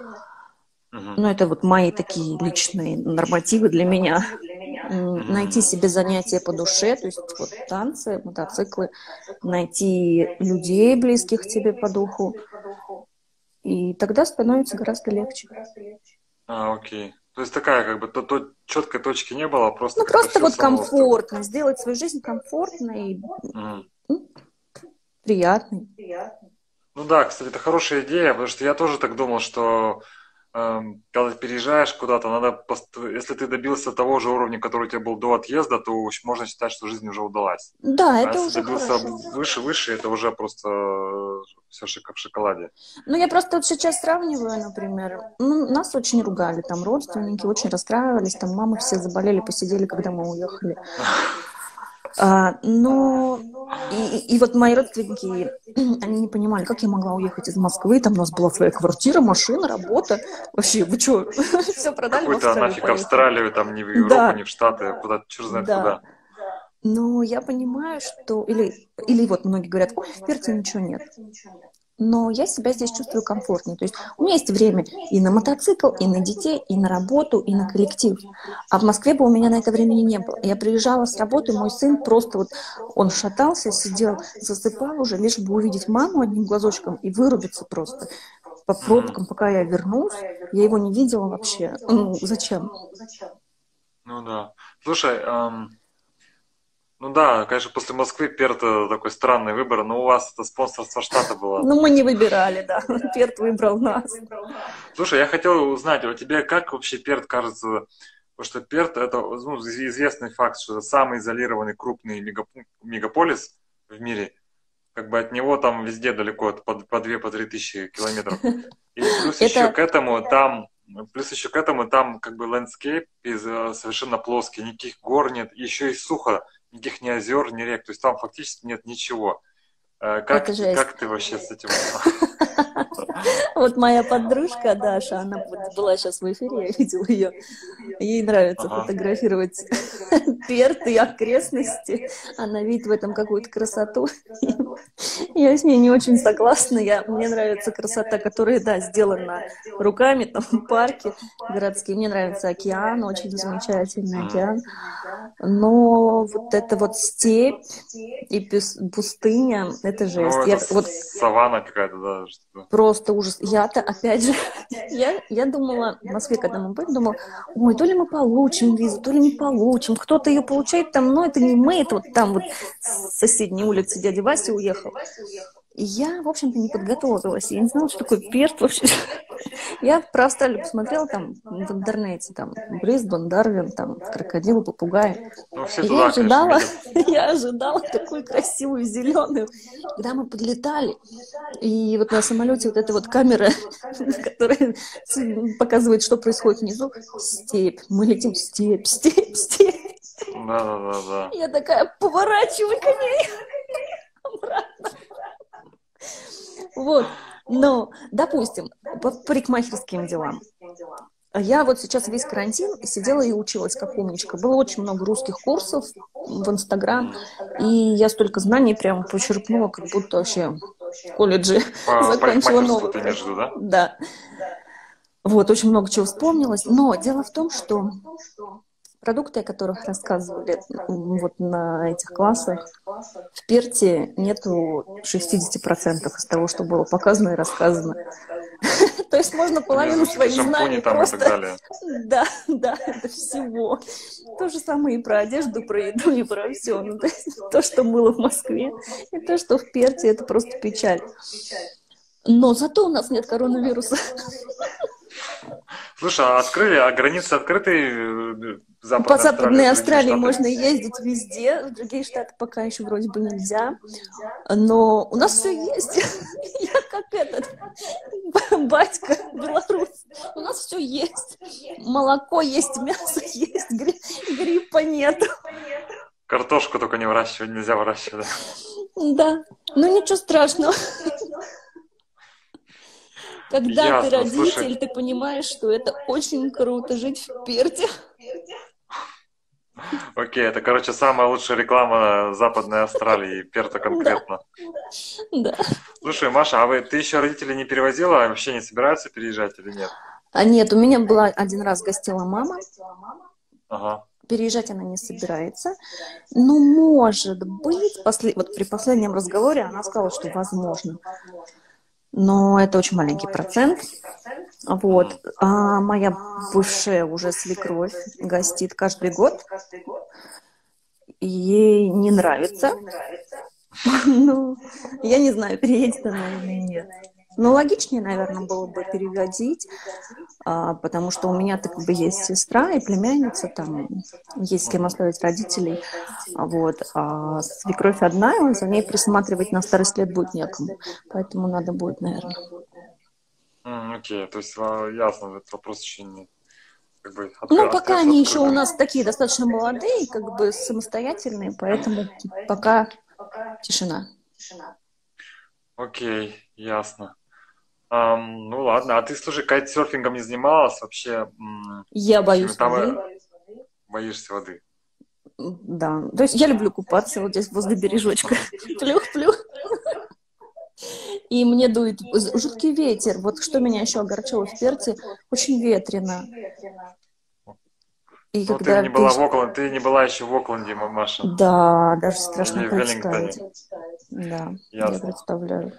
Speaker 1: Мгм.
Speaker 2: Но это вот мои такие личные нормативы для меня. Найти
Speaker 1: Мгм.
Speaker 2: себе занятия по душе, то есть вот танцы, мотоциклы, найти людей, близких тебе по духу, и тогда становится гораздо легче.
Speaker 1: А, окей. То есть такая как бы то четкой точки не было, просто
Speaker 2: Ну,
Speaker 1: как-то
Speaker 2: просто
Speaker 1: все
Speaker 2: вот
Speaker 1: само устроилось.
Speaker 2: комфортно, сделать свою жизнь комфортной,
Speaker 1: Мгм.
Speaker 2: м, приятной.
Speaker 1: Ну да, кстати, это хорошая идея, потому что я тоже так думал, что когда ты переезжаешь куда-то, если ты добился того же уровня, который у тебя был до отъезда, то можно считать, что жизнь уже удалась.
Speaker 2: Да,
Speaker 1: А
Speaker 2: это
Speaker 1: если
Speaker 2: уже
Speaker 1: добился
Speaker 2: хорошо.
Speaker 1: выше, это уже просто все как в шоколаде.
Speaker 2: Ну, я просто вот сейчас сравниваю, например, ну, нас очень ругали, там родственники очень расстраивались, там мамы все заболели, посидели, когда мы уехали. Но и вот мои родственники, они не понимали, как я могла уехать из Москвы, там у нас была своя квартира, машина, работа. Вообще, вы что, все продали, в
Speaker 1: Какую-то
Speaker 2: Австралию
Speaker 1: нафиг
Speaker 2: поехали?
Speaker 1: Австралию, там не в Европу,
Speaker 2: Да,
Speaker 1: не в Штаты, а куда-то, черт знает
Speaker 2: да.
Speaker 1: куда.
Speaker 2: Но я понимаю, что... Или вот многие говорят, ой, в Перте ничего нет. Но я себя здесь чувствую комфортнее. То есть у меня есть время и на мотоцикл, и на детей, и на работу, и на коллектив. А в Москве бы у меня на это времени не было. Я приезжала с работы, мой сын просто вот, он шатался, сидел, засыпал уже, лишь бы увидеть маму одним глазочком и вырубиться просто по
Speaker 1: Мгм.
Speaker 2: пробкам, пока я вернусь. Я его не видела вообще. Ну, зачем?
Speaker 1: Ну да. Слушай, ну да, конечно, после Москвы Перт такой странный выбор, но у вас это спонсорство штата было.
Speaker 2: Ну, мы не выбирали, да. Перт выбрал нас.
Speaker 1: Слушай, я хотел узнать, у тебя как вообще Перт кажется, потому что Перт это ну, известный факт, что это самый изолированный крупный мегаполис в мире. Как бы от него там везде далеко, по 2-3 тысячи километров. И
Speaker 2: Это
Speaker 1: плюс еще к этому там как бы ландскейп совершенно плоский, никаких гор нет, еще и сухо, никаких ни озер, ни рек, то есть там фактически нет ничего.
Speaker 2: Это
Speaker 1: Как
Speaker 2: жесть.
Speaker 1: ты вообще с этим?
Speaker 2: Вот моя подружка Даша, она вот была сейчас в эфире, я видела ее. Ей нравится
Speaker 1: Ага.
Speaker 2: фотографировать Перт и окрестности. Она видит в этом какую-то красоту. Я с ней не очень согласна. Мне нравится красота, которая, да, сделана руками, там, парки городские. Мне нравится океан, очень замечательный
Speaker 1: Мгм.
Speaker 2: океан. Но вот эта вот степь и пустыня, это
Speaker 1: Ну,
Speaker 2: жесть.
Speaker 1: это
Speaker 2: Я вот
Speaker 1: саванна какая-то, да, что-то.
Speaker 2: просто ужас. Я-то, опять же, я думала, в Москве, когда мы были, думала, ой, то ли мы получим визу, то ли не получим. Кто-то ее получает там, но это не мы, это вот там вот с соседней
Speaker 1: Мгм.
Speaker 2: улицы дядя Вася уехал. И я, в общем-то, не подготовилась. Я не знала, что такое перт вообще. Я про Австралию посмотрела там в интернете, там, Брисбен, Дарвин, там, крокодилы, попугаи.
Speaker 1: Ну, все
Speaker 2: И я
Speaker 1: туда, конечно,
Speaker 2: ожидала,
Speaker 1: видят.
Speaker 2: я ожидала такую красивую зеленую. Когда мы подлетали, и вот на самолете вот эта вот камера, которая показывает, что происходит внизу, степь. Мы летим, степь, степь, степь.
Speaker 1: Да.
Speaker 2: Я такая, поворачивай коней обратно. Вот. Но, допустим, по парикмахерским делам. Я вот сейчас весь карантин сидела и училась как умничка. Было очень много русских курсов в Инстаграм, и я столько знаний прям почерпнула, как будто вообще в колледже
Speaker 1: По
Speaker 2: закончила
Speaker 1: парикмахерству
Speaker 2: новый
Speaker 1: ты имеешь в виду, да?
Speaker 2: Да. Вот, очень много чего вспомнилось. Но дело в том, что продукты, о которых рассказывали вот на этих классах, в Перте нету 60% из того, что было показано и рассказано. То есть можно
Speaker 1: Это не
Speaker 2: половину
Speaker 1: звучит
Speaker 2: своих
Speaker 1: шампуни
Speaker 2: знаний
Speaker 1: там и так
Speaker 2: просто...
Speaker 1: далее.
Speaker 2: Да, это всего. То же самое и про одежду, про еду, и про все. Ну, то, что было в Москве, и то, что в Перте, это просто печаль. Но зато у нас нет коронавируса.
Speaker 1: Слушай, а открыли, а границы открыты
Speaker 2: По
Speaker 1: Западной Австралии,
Speaker 2: Западной
Speaker 1: другие
Speaker 2: Австралии
Speaker 1: штаты?
Speaker 2: можно ездить везде, в другие штаты пока еще вроде бы нельзя, но у нас все есть. Я как этот батька белорус. У нас все есть. Молоко есть, мясо есть, гриппа нет.
Speaker 1: Картошку только не выращивать, нельзя выращивать.
Speaker 2: Да, ну ничего страшного. Когда ты
Speaker 1: Ясно,
Speaker 2: родитель,
Speaker 1: слушай.
Speaker 2: ты понимаешь, что это очень круто жить в Перте.
Speaker 1: Окей, это, короче, самая лучшая реклама Западной Австралии, Перта конкретно.
Speaker 2: Да.
Speaker 1: Слушай, Маша, а ты еще родителей не перевозила, вообще не собираются переезжать или нет?
Speaker 2: А нет, у меня была один раз гостила мама.
Speaker 1: Ага.
Speaker 2: Переезжать она не собирается. Но, может быть, вот при последнем разговоре она сказала, что возможно. Но это очень маленький процент. Вот. А моя бывшая уже свекровь гостит каждый год. Ей не нравится. Ну, я не знаю, переедет она или нет. Но логичнее, наверное, было бы переводить, потому что у меня-то как бы есть сестра и племянница, там есть с кем оставить родителей, вот, а свекровь одна, и за ней присматривать на старость лет будет некому, поэтому надо будет, наверное.
Speaker 1: Окей, то есть ясно, этот вопрос еще не как бы
Speaker 2: Ну, пока
Speaker 1: остается
Speaker 2: они еще у
Speaker 1: открытым.
Speaker 2: нас такие достаточно молодые, как бы самостоятельные, поэтому пока тишина.
Speaker 1: Окей, ясно. Ну ладно, а ты, слушай, кайтсерфингом не занималась вообще?
Speaker 2: Я боюсь
Speaker 1: Там
Speaker 2: воды.
Speaker 1: боишься воды?
Speaker 2: Да, то есть я люблю купаться вот здесь возле бережочка. Плюх-плюх. И мне дует жуткий ветер. Вот что меня еще огорчило в Перте, очень ветрено. И
Speaker 1: Ну,
Speaker 2: когда
Speaker 1: ты не была еще в Окленде, Маша.
Speaker 2: Да, даже страшно
Speaker 1: Или в
Speaker 2: представить.
Speaker 1: Веллингтоне.
Speaker 2: Да, я
Speaker 1: Ясно.
Speaker 2: представляю.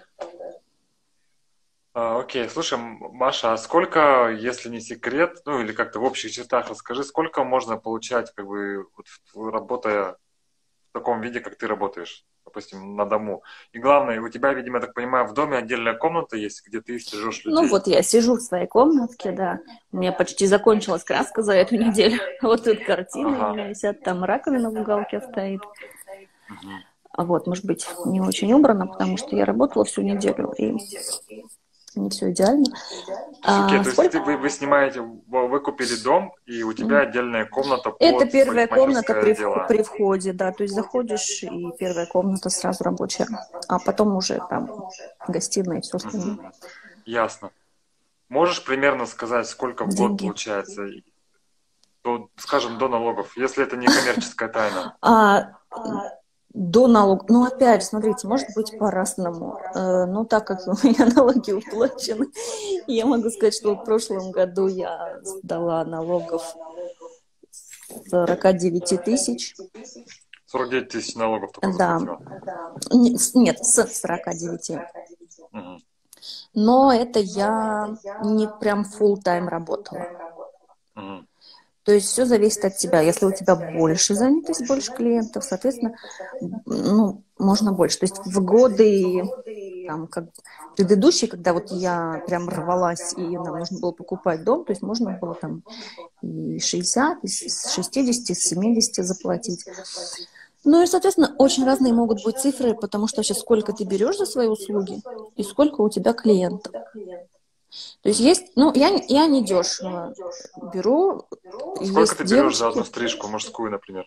Speaker 1: Окей, слушай, Маша, а сколько, если не секрет, ну или как-то в общих чертах расскажи, сколько можно получать, как бы, вот, работая в таком виде, как ты работаешь, допустим, на дому? И главное, у тебя, видимо, я так понимаю, в доме отдельная комната есть, где ты стрижешь
Speaker 2: Ну
Speaker 1: людей.
Speaker 2: вот я сижу в своей комнатке, да. У меня почти закончилась краска за эту неделю. Вот тут картины у меня висят, там раковина в уголке стоит. А вот, может быть, не очень убрано, потому что я работала всю неделю, и не все идеально.
Speaker 1: Окей, то есть вы снимаете, вы купили дом, и у тебя отдельная комната под
Speaker 2: Это первая комната
Speaker 1: дело.
Speaker 2: при входе, да, то есть заходишь, и первая комната сразу рабочая, а потом уже там гостиная и все остальное.
Speaker 1: Ясно. Можешь примерно сказать, сколько в год
Speaker 2: Деньги.
Speaker 1: получается, скажем, до налогов, если это не коммерческая тайна?
Speaker 2: До налогов. Ну, опять, смотрите, может быть по-разному. Но так как у меня налоги уплачены, я могу сказать, что в прошлом году я сдала налогов 49 тысяч.
Speaker 1: 49 тысяч налогов только
Speaker 2: Да.
Speaker 1: заплатила?
Speaker 2: Нет, с 49. Но это я не прям full-time работала. То есть все зависит от тебя. Если у тебя больше занятость, больше клиентов, соответственно, ну, можно больше. То есть в годы там, как предыдущий, когда вот я прям рвалась, и нам нужно было покупать дом, то есть можно было там и 60, и с 60, и с 70 заплатить. Ну и, соответственно, очень разные могут быть цифры, потому что вообще сколько ты берешь за свои услуги и сколько у тебя клиентов. То есть есть, ну, я не дешево беру,
Speaker 1: Сколько ты
Speaker 2: есть
Speaker 1: берешь за
Speaker 2: девочки.
Speaker 1: одну стрижку мужскую, например?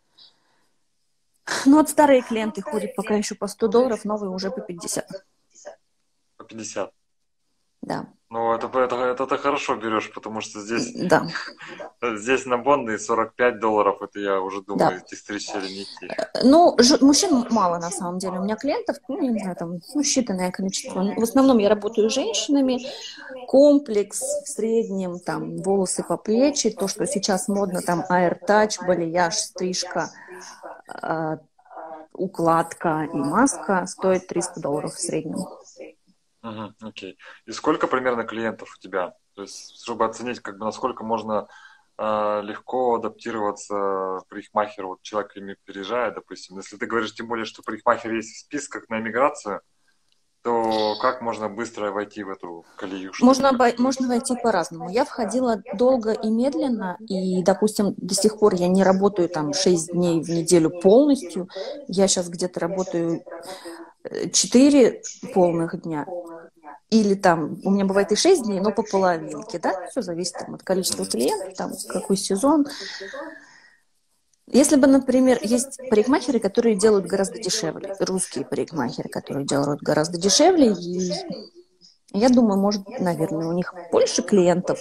Speaker 2: Ну, вот старые клиенты ходят пока еще по $100, новые уже по 50.
Speaker 1: По 50.
Speaker 2: Да,
Speaker 1: Ну, это ты хорошо берешь, потому что
Speaker 2: да,
Speaker 1: здесь на Бонде $45, это я уже думаю,
Speaker 2: да.
Speaker 1: идти стричься или не идти.
Speaker 2: Ну, мужчин мало на самом деле. У меня клиентов, ну, я не знаю, там, ну, считанное количество. В основном я работаю с женщинами. Комплекс в среднем, там, волосы по плечи, то, что сейчас модно, там, аэртач, балияж, стрижка, а, укладка и маска стоит $300 в среднем.
Speaker 1: Угу, окей. И сколько примерно клиентов у тебя? То есть, чтобы оценить, как бы, насколько можно легко адаптироваться парикмахеру, вот человек переезжает, допустим. Если ты говоришь, тем более, что парикмахер есть в списках на эмиграцию, то как можно быстро войти в эту колею?
Speaker 2: Можно войти по-разному. Я входила долго и медленно, и, допустим, до сих пор я не работаю там 6 дней в неделю полностью. Я сейчас где-то работаю 4 полных дня. Или там, у меня бывает и 6 дней, но по половинке, да? Все зависит там, от количества клиентов, там, какой сезон. Если бы, например, есть парикмахеры, которые делают гораздо дешевле, русские парикмахеры, которые делают гораздо дешевле, и я думаю, может, наверное, у них больше клиентов,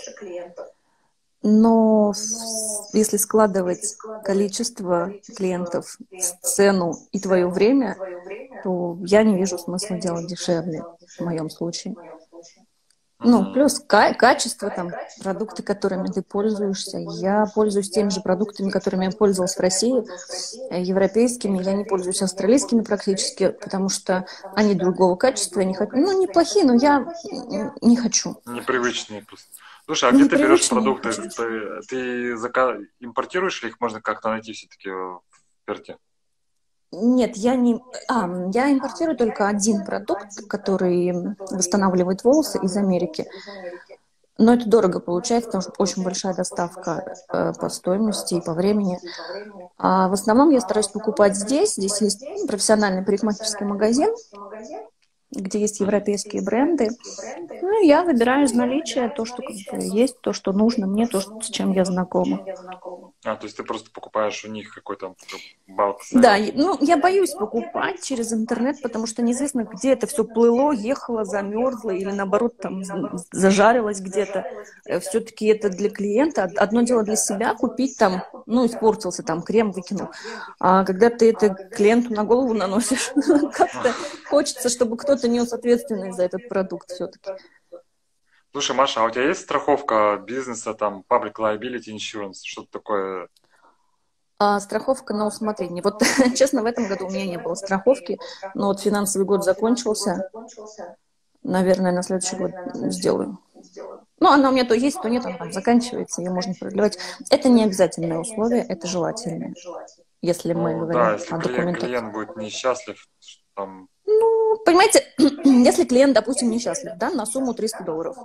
Speaker 2: но если складывать количество клиентов, цену и твое время, то я не вижу смысла делать дешевле в моем случае. Ну, плюс качество, там, продукты, которыми ты пользуешься. Я пользуюсь теми же продуктами, которыми я пользовалась в России, европейскими. Я не пользуюсь австралийскими практически, потому что они другого качества. Я не хочу. Ну, неплохие, но я не хочу.
Speaker 1: Непривычные просто. Слушай, а где ты берешь
Speaker 2: Непривычные,
Speaker 1: продукты?
Speaker 2: хочу.
Speaker 1: Ты импортируешь или их можно как-то найти все-таки в Перте?
Speaker 2: Нет, я не... я импортирую только один продукт, который восстанавливает волосы из Америки. Но это дорого получается, потому что очень большая доставка по стоимости и по времени. А в основном я стараюсь покупать здесь. Здесь есть профессиональный парикмахерский магазин, где есть европейские бренды. Ну, и я выбираю из наличия то, что как бы есть, то, что нужно мне, то, с чем я знакома.
Speaker 1: То есть ты просто покупаешь у них какой-то балк.
Speaker 2: Да, ну, я боюсь покупать через интернет, потому что неизвестно, где это все плыло, ехало, замерзло или, наоборот, там, зажарилось где-то. Все-таки это для клиента. Одно дело для себя купить там, ну, испортился там, крем выкинул. А когда ты это клиенту на голову наносишь, как-то хочется, чтобы кто-то нес ответственность за этот продукт все-таки.
Speaker 1: Слушай, Маша, а у тебя есть страховка бизнеса, там, public liability insurance, что-то такое?
Speaker 2: Страховка на усмотрение. Вот, честно, в этом году у меня не было страховки, но вот финансовый год закончился. Наверное, на следующий год сделаю. Ну, она у меня то есть, то нет, она там заканчивается, ее можно продлевать. Это не обязательное условие, это желательное, если мы
Speaker 1: Ну,
Speaker 2: говорим
Speaker 1: да, если
Speaker 2: о документах.
Speaker 1: клиент будет несчастлив, там...
Speaker 2: Ну, понимаете, если клиент, допустим, несчастлив, да, на сумму $300,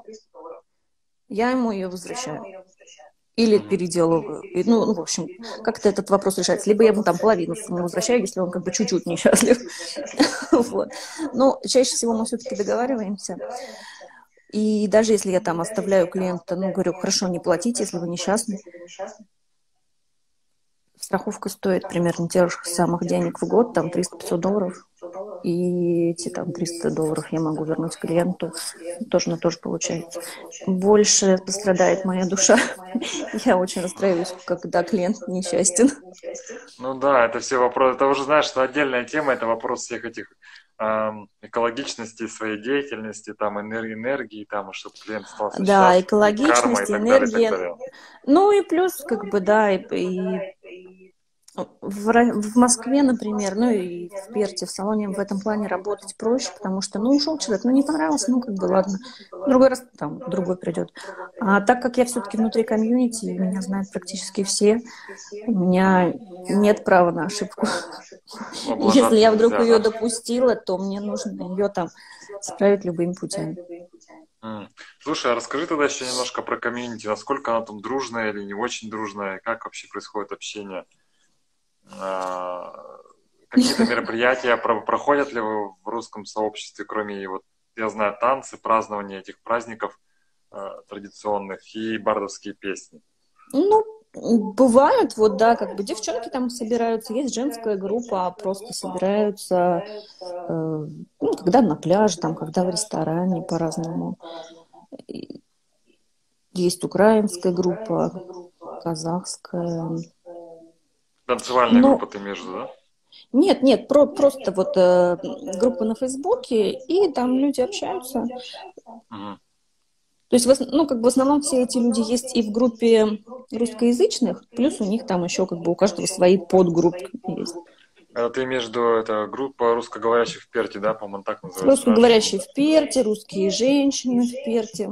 Speaker 2: я ему ее возвращаю. Или переделываю. Ну, в общем, как-то этот вопрос решается. Либо я ему там половину сумму возвращаю, если он как бы чуть-чуть несчастлив. Вот. Но чаще всего мы все-таки договариваемся. И даже если я там оставляю клиента, ну, говорю, хорошо, не платите, если вы несчастны. Страховка стоит примерно тех же самых денег в год, там $300-500. И эти там $300 я могу вернуть клиенту. Тоже на то же получается. Больше пострадает моя душа. Я очень расстраиваюсь, когда клиент несчастен.
Speaker 1: Ну да, это все вопросы. Это уже, знаешь, что отдельная тема, это вопрос всех этих экологичности своей деятельности, там, энергии, там, чтобы клиент остался
Speaker 2: Да,
Speaker 1: счастлив, карма и
Speaker 2: экологичность,
Speaker 1: так далее, и так
Speaker 2: энергия.
Speaker 1: далее.
Speaker 2: Ну и плюс, как бы, да, и В Москве, например, ну и в Перте, в салоне в этом плане работать проще, потому что, ну, ушел человек, ну, не понравился, ну, как бы, ладно, другой раз там другой придет. А так как я все-таки внутри комьюнити, и меня знают практически все, у меня нет права на ошибку. Если
Speaker 1: Облажаться
Speaker 2: я вдруг
Speaker 1: нельзя,
Speaker 2: ее
Speaker 1: да?
Speaker 2: допустила, то мне нужно ее там исправить любыми путями.
Speaker 1: Слушай, а расскажи тогда еще немножко про комьюнити, насколько она там дружная или не очень дружная, и как вообще происходит общение. А, Какие-то мероприятия проходят ли в русском сообществе, кроме, вот, я знаю, танцы, празднования этих праздников традиционных и бардовские песни?
Speaker 2: Ну, бывают, вот, да, как бы девчонки там собираются, есть женская группа, просто собираются, ну, когда на пляже, там, когда в ресторане, по-разному. Есть украинская группа, казахская.
Speaker 1: Танцевальная
Speaker 2: Ну,
Speaker 1: группа ты имеешь в виду, да?
Speaker 2: нет, просто вот группа на Фейсбуке, и там люди общаются.
Speaker 1: Мгм.
Speaker 2: То есть, ну, как бы в основном все эти люди есть и в группе русскоязычных, плюс у них там еще как бы у каждого свои подгруппы есть.
Speaker 1: Это ты имеешь в виду, это группа русскоговорящих в Перте, да, по-моему, так называется, да?
Speaker 2: Русскоговорящие в Перте, русские женщины в Перте.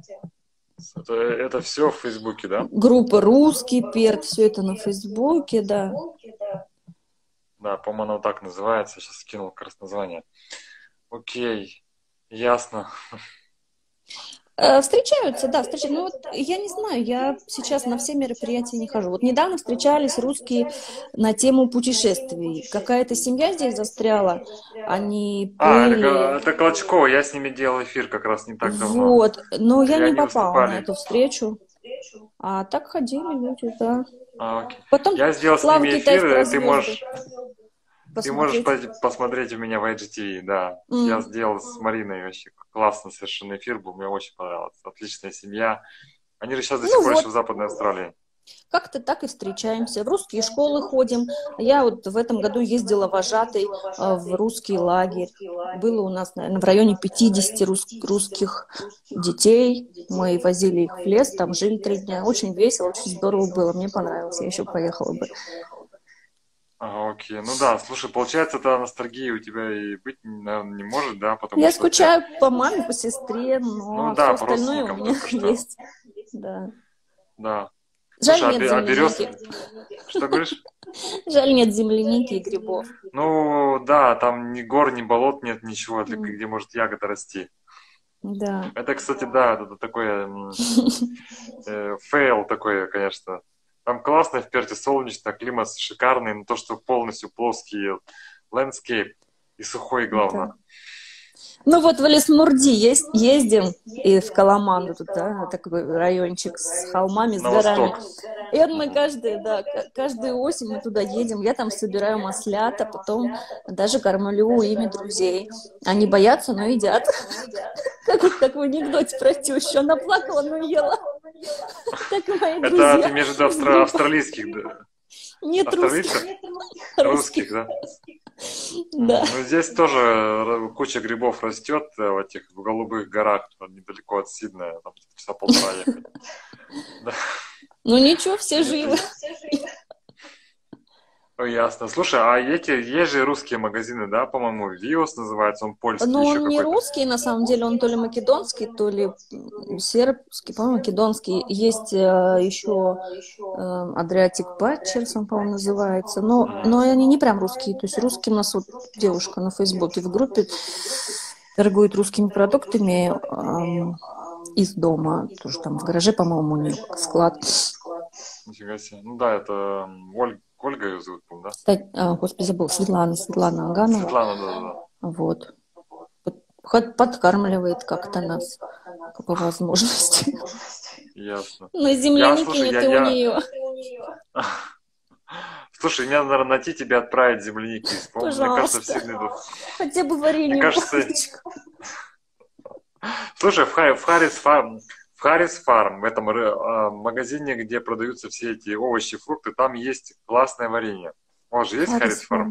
Speaker 1: Это все в Фейсбуке, да?
Speaker 2: Группа «Русский Перт», все это на Фейсбуке, да.
Speaker 1: Да, по-моему, оно так называется. Сейчас скинул как раз название. Окей, ясно.
Speaker 2: Встречаются, да, встречаются. Ну, вот я не знаю, я сейчас на все мероприятия не хожу. Вот недавно встречались русские на тему путешествий. Какая-то семья здесь застряла, они плыли.
Speaker 1: Это Клочкова, я с ними делал эфир как раз не так давно.
Speaker 2: Вот, но
Speaker 1: И
Speaker 2: я не
Speaker 1: они
Speaker 2: попала на
Speaker 1: выступали.
Speaker 2: эту встречу. А так ходили люди, да.
Speaker 1: Окей.
Speaker 2: Потом
Speaker 1: Я сделал с
Speaker 2: «Слава
Speaker 1: ними
Speaker 2: Китай»
Speaker 1: эфир,
Speaker 2: про звезды
Speaker 1: ты можешь
Speaker 2: посмотреть.
Speaker 1: посмотреть у меня в IGTV, да. Я
Speaker 2: М.
Speaker 1: сделал с Мариной вообще классный совершенно эфир был, мне очень понравилось. Отличная семья. Они же сейчас до сих
Speaker 2: Ну
Speaker 1: пор еще в
Speaker 2: вот,
Speaker 1: Западной Австралии.
Speaker 2: как-то так и встречаемся. В русские школы ходим. Я вот в этом году ездила вожатой в русский лагерь. Было у нас, наверное, в районе 50 русских детей. Мы возили их в лес, там жили 3 дня. Очень весело, очень здорово было. Мне понравилось. Я еще поехала бы.
Speaker 1: Окей. Ну да, слушай, получается, это ностальгии у тебя и быть, наверное, не может, да, потому
Speaker 2: Я
Speaker 1: что ты...
Speaker 2: скучаю по маме, по сестре,
Speaker 1: Ну
Speaker 2: но все
Speaker 1: да, по
Speaker 2: остальное у
Speaker 1: родственникам
Speaker 2: меня
Speaker 1: только что.
Speaker 2: есть. Да.
Speaker 1: Да.
Speaker 2: Жаль,
Speaker 1: Слушай,
Speaker 2: нет
Speaker 1: а берез...
Speaker 2: земляники.
Speaker 1: Что говоришь?
Speaker 2: Жаль, нет земляники и грибов.
Speaker 1: Ну да, там ни гор, ни болот нет, ничего,
Speaker 2: М.
Speaker 1: где может ягода расти.
Speaker 2: Да.
Speaker 1: Это, кстати, да, это такое фейл такой, конечно. Там классно, в Перте солнечно, климат шикарный, но то, что полностью плоский ландскейп и сухой, главное.
Speaker 2: Да. Ну вот в Элисмурди ездим и в Каламанду, тут, да, такой райончик с холмами, с
Speaker 1: На
Speaker 2: горами.
Speaker 1: восток.
Speaker 2: И вот мы каждую осень мы туда едем, я там собираю маслята, потом даже кормлю ими друзей. Они боятся, но едят. Как в анекдоте про тещу. Она плакала, но ела. Так и мои
Speaker 1: Это ты
Speaker 2: друзья
Speaker 1: имеешь в виду
Speaker 2: из группы.
Speaker 1: австралийских, да?
Speaker 2: Нет
Speaker 1: Австралийцев? Русских,
Speaker 2: русских.
Speaker 1: да?
Speaker 2: Да.
Speaker 1: Ну, здесь тоже куча грибов растет в голубых горах, недалеко от Сиднея, там часа полтора ехать. Да.
Speaker 2: Ну ничего, все
Speaker 1: Это...
Speaker 2: живы.
Speaker 1: Ясно. Слушай, а есть же русские магазины, да, по-моему, Виос называется, он польский
Speaker 2: Но
Speaker 1: еще
Speaker 2: он не
Speaker 1: какой-то.
Speaker 2: русский, на самом деле, он то ли македонский, то ли сербский, по-моему, македонский. Есть еще Adriatic Butchers, он, по-моему, называется. Но они не прям русские. То есть русские у нас вот девушка на Фейсбуке в группе торгует русскими продуктами из дома. Тоже там в гараже, по-моему, у нее склад.
Speaker 1: Нифига себе. Ну да, это Ольга ее зовут, по-моему, да?
Speaker 2: Господи, забыл, Светлана Аганова.
Speaker 1: Светлана, да.
Speaker 2: Вот. Подкармливает как-то нас по возможности.
Speaker 1: Ясно.
Speaker 2: Но земляники
Speaker 1: Слушай,
Speaker 2: нет и у нее.
Speaker 1: Слушай, мне надо найти тебя, отправить земляники. По-моему, мне кажется, в
Speaker 2: Пожалуйста.
Speaker 1: Сидней идут.
Speaker 2: Хотя бы
Speaker 1: Мне
Speaker 2: варенье
Speaker 1: кажется...
Speaker 2: булочку.
Speaker 1: Слушай, в Харрис Фарм, в этом магазине, где продаются все эти овощи, фрукты, там есть классное варенье. У вас же есть Харрис Фарм?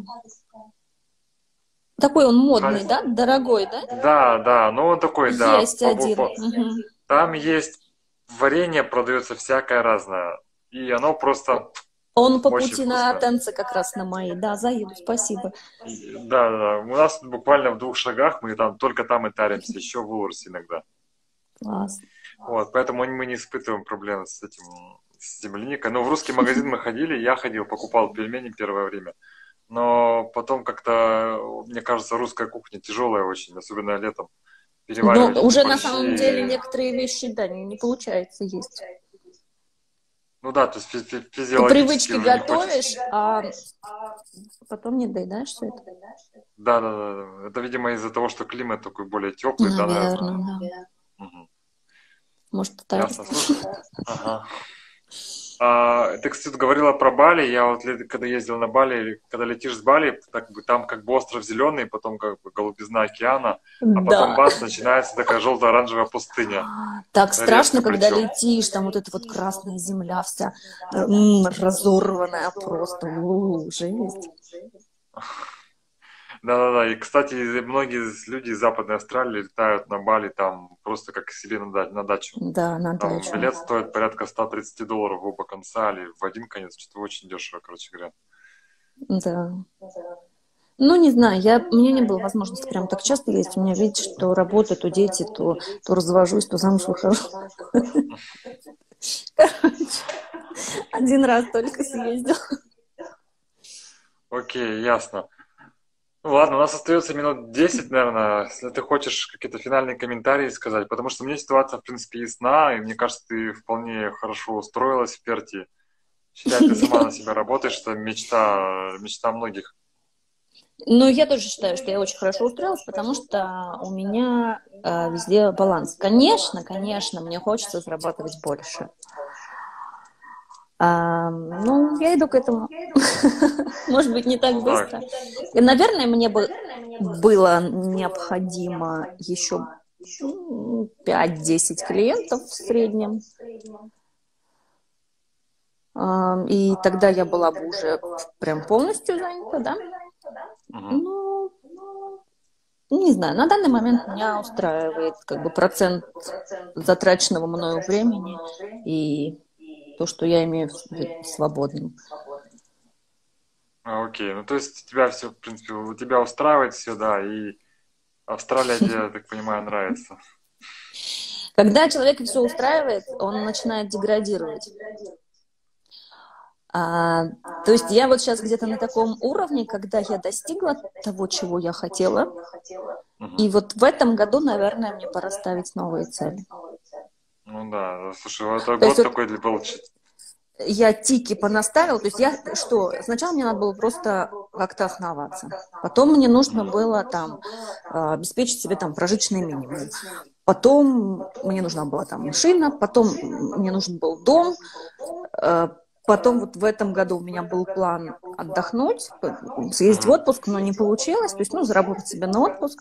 Speaker 2: Такой он модный, да? Дорогой, да?
Speaker 1: Да, но он такой, да.
Speaker 2: Есть один.
Speaker 1: Там есть варенье, продается всякое разное. И оно просто
Speaker 2: Он по
Speaker 1: Очень
Speaker 2: пути на
Speaker 1: вкусно.
Speaker 2: танцы как раз на мои. Да, заеду, спасибо.
Speaker 1: Да, да, да. У нас буквально в 2 шагах, мы там только там и таримся, еще в Улурсе иногда.
Speaker 2: Класс.
Speaker 1: Вот, поэтому мы не испытываем проблем с этим, с земляникой. Но в русский магазин мы ходили, я ходил, покупал пельмени первое время. Но потом как-то, мне кажется, русская кухня тяжелая очень, особенно летом.
Speaker 2: Но
Speaker 1: Переваривать эти
Speaker 2: уже на самом деле
Speaker 1: борщи.
Speaker 2: некоторые вещи, да, не получается есть.
Speaker 1: Ну да, то есть
Speaker 2: По
Speaker 1: физиологически
Speaker 2: привычке
Speaker 1: уже не хочется.
Speaker 2: готовишь, а потом не доедаешь все это.
Speaker 1: Да, да, да. Да. Это, видимо, из-за того, что климат такой более теплый, да,
Speaker 2: Наверное,
Speaker 1: наверное.
Speaker 2: да.
Speaker 1: Мгм.
Speaker 2: Может, это
Speaker 1: Ясно. Слушай, ага. Ты, кстати, тут говорила про Бали. Я вот когда ездил на Бали, когда летишь с Бали, так бы, там как бы остров зеленый, потом как бы голубизна океана, а потом
Speaker 2: Да.
Speaker 1: бац, начинается такая желто-оранжевая пустыня.
Speaker 2: Так страшно,
Speaker 1: Резко
Speaker 2: когда
Speaker 1: причем.
Speaker 2: летишь, там вот эта вот красная земля вся разорванная просто. Жесть.
Speaker 1: Да-да-да. И, кстати, многие люди из Западной Австралии летают на Бали там просто как к себе на дачу.
Speaker 2: Да, на
Speaker 1: Там
Speaker 2: дачу.
Speaker 1: билет стоит порядка $130 в оба конца или в один конец. Что-то очень дешево, короче говоря.
Speaker 2: Да. Ну, не знаю, мне не было возможности прям так часто ездить. У меня, видишь, то работа, то дети, то развожусь, то замуж выхожу. Короче, один раз только съездил.
Speaker 1: Окей, ясно. Ну ладно, у нас остается минут 10, наверное, если ты хочешь какие-то финальные комментарии сказать, потому что мне ситуация, в принципе, ясна, и мне кажется, ты вполне хорошо устроилась в Перти. Считай, ты сама на себя работаешь, это мечта многих.
Speaker 2: Ну, я тоже считаю, что я очень хорошо устроилась, потому что у меня везде баланс. Конечно, мне хочется зарабатывать больше. Ну, я иду к этому. Может быть, не так
Speaker 1: Ну так.
Speaker 2: быстро. И, наверное, мне бы было необходимо еще 5-10 клиентов в среднем. И тогда я была бы уже прям полностью занята, да?
Speaker 1: Мгм.
Speaker 2: Ну, не знаю, на данный момент меня устраивает как бы процент затраченного мною времени и то, что я имею свободным.
Speaker 1: Окей, ну то есть тебя все, в принципе, у тебя устраивает все, да, и Австралия тебе, я так понимаю, нравится.
Speaker 2: Когда человека все устраивает, он начинает деградировать. То есть я вот сейчас где-то на таком уровне, когда я достигла того, чего я хотела, и
Speaker 1: Мгм.
Speaker 2: вот в этом году, наверное, мне пора ставить новые цели.
Speaker 1: Ну да, слушай, вот это
Speaker 2: То есть
Speaker 1: год
Speaker 2: вот
Speaker 1: такой для получить.
Speaker 2: я тики понаставила, то есть я что, сначала мне надо было просто как-то основаться, потом мне нужно было там обеспечить себе там прожиточный минимум, потом мне нужна была там машина, потом мне нужен был дом, потом вот в этом году у меня был план отдохнуть, съездить в
Speaker 1: Мгм.
Speaker 2: отпуск, но не получилось, то есть, ну, заработать себе на отпуск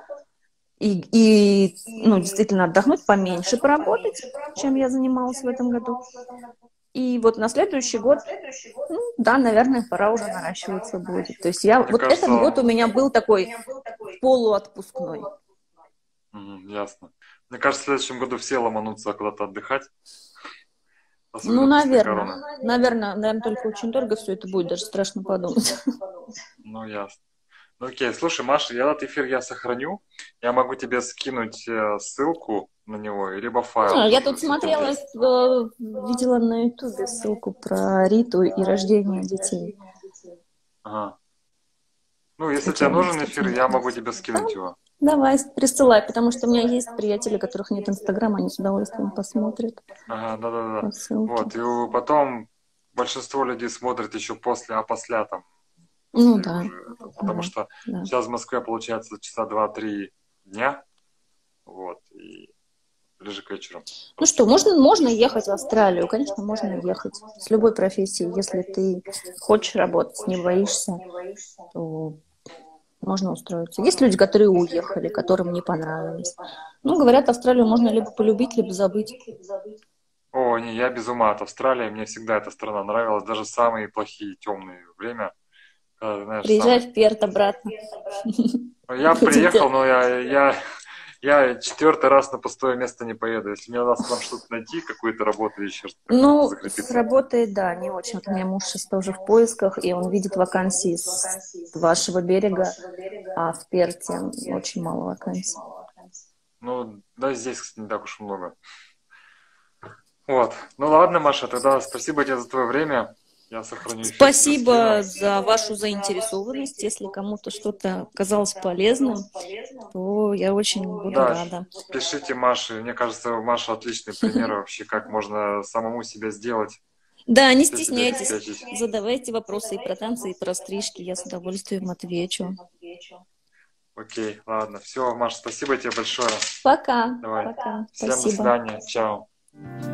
Speaker 2: и ну, действительно отдохнуть, поменьше поработать, чем я занималась в этом году. И вот на следующий год, ну, да, наверное, пора уже наращиваться будет. То есть
Speaker 1: Мне
Speaker 2: вот этот
Speaker 1: кажется,
Speaker 2: год у меня был такой полуотпускной.
Speaker 1: ясно. Мне кажется, в следующем году все ломанутся куда-то отдыхать,
Speaker 2: Ну,
Speaker 1: особенно после
Speaker 2: наверное.
Speaker 1: короны.
Speaker 2: Наверное, только очень дорого все это будет, даже страшно подумать.
Speaker 1: Ну, ясно. Ну, окей, слушай, Маша, этот эфир я сохраню. Я могу тебе скинуть ссылку на него, либо файл
Speaker 2: Я
Speaker 1: тоже,
Speaker 2: тут
Speaker 1: если у тебя
Speaker 2: смотрела,
Speaker 1: есть.
Speaker 2: видела на Ютубе ссылку про Риту и рождение детей.
Speaker 1: Ага. Ну, если тебе
Speaker 2: Случайно,
Speaker 1: нужен
Speaker 2: кстати,
Speaker 1: эфир, я могу
Speaker 2: наткнулась.
Speaker 1: тебе
Speaker 2: Да,
Speaker 1: скинуть его.
Speaker 2: давай, присылай, потому что у меня есть приятели, у которых нет Инстаграма, они с удовольствием посмотрят
Speaker 1: Ага, да-да-да.
Speaker 2: по ссылке.
Speaker 1: Вот, и потом большинство людей смотрит еще опосля там,
Speaker 2: Ну
Speaker 1: после
Speaker 2: да,
Speaker 1: уже этого, потому
Speaker 2: да,
Speaker 1: что
Speaker 2: да.
Speaker 1: сейчас в Москве получается часа 2-3 дня, вот, и ближе к вечеру
Speaker 2: Ну
Speaker 1: просто
Speaker 2: что,
Speaker 1: становится.
Speaker 2: можно ехать в Австралию? Конечно, можно ехать с любой профессией. Если ты хочешь работать, не боишься, то можно устроиться. Есть люди, которые уехали, которым не понравилось. Ну, говорят, Австралию можно либо полюбить, либо забыть.
Speaker 1: О, не, я без ума от Австралии, мне всегда эта страна нравилась, даже в самые плохие темные время, когда, знаешь,
Speaker 2: Приезжай
Speaker 1: самый...
Speaker 2: в Перт обратно.
Speaker 1: Я
Speaker 2: Будет
Speaker 1: приехал, но Я 4-й раз на пустое место не поеду. Если мне надо там что-то найти, какую-то работу или еще что-то
Speaker 2: Ну, с
Speaker 1: закрепиться.
Speaker 2: работой, да, не очень. Вот у меня муж сейчас тоже в поисках, и он видит вакансии с вашего берега, а в Перте очень мало вакансий.
Speaker 1: Ну, да, здесь, кстати, не так уж много. Вот. Ну ладно, Маша, тогда спасибо тебе за твое время. Я сохраню эфир, тебе скину.
Speaker 2: Спасибо за вашу заинтересованность. Если кому-то что-то казалось полезным, то я очень буду
Speaker 1: Да,
Speaker 2: рада.
Speaker 1: пишите Маше. Мне кажется, Маша отличный пример вообще, как можно самому себя сделать.
Speaker 2: Да, не
Speaker 1: Себя
Speaker 2: стесняйтесь,
Speaker 1: обеспечить.
Speaker 2: задавайте вопросы и про танцы, и про стрижки, я с удовольствием отвечу.
Speaker 1: Окей, ладно. Все, Маша, спасибо тебе большое.
Speaker 2: Пока,
Speaker 1: Давай.
Speaker 2: пока,
Speaker 1: Всем до
Speaker 2: спасибо.
Speaker 1: свидания. Чао.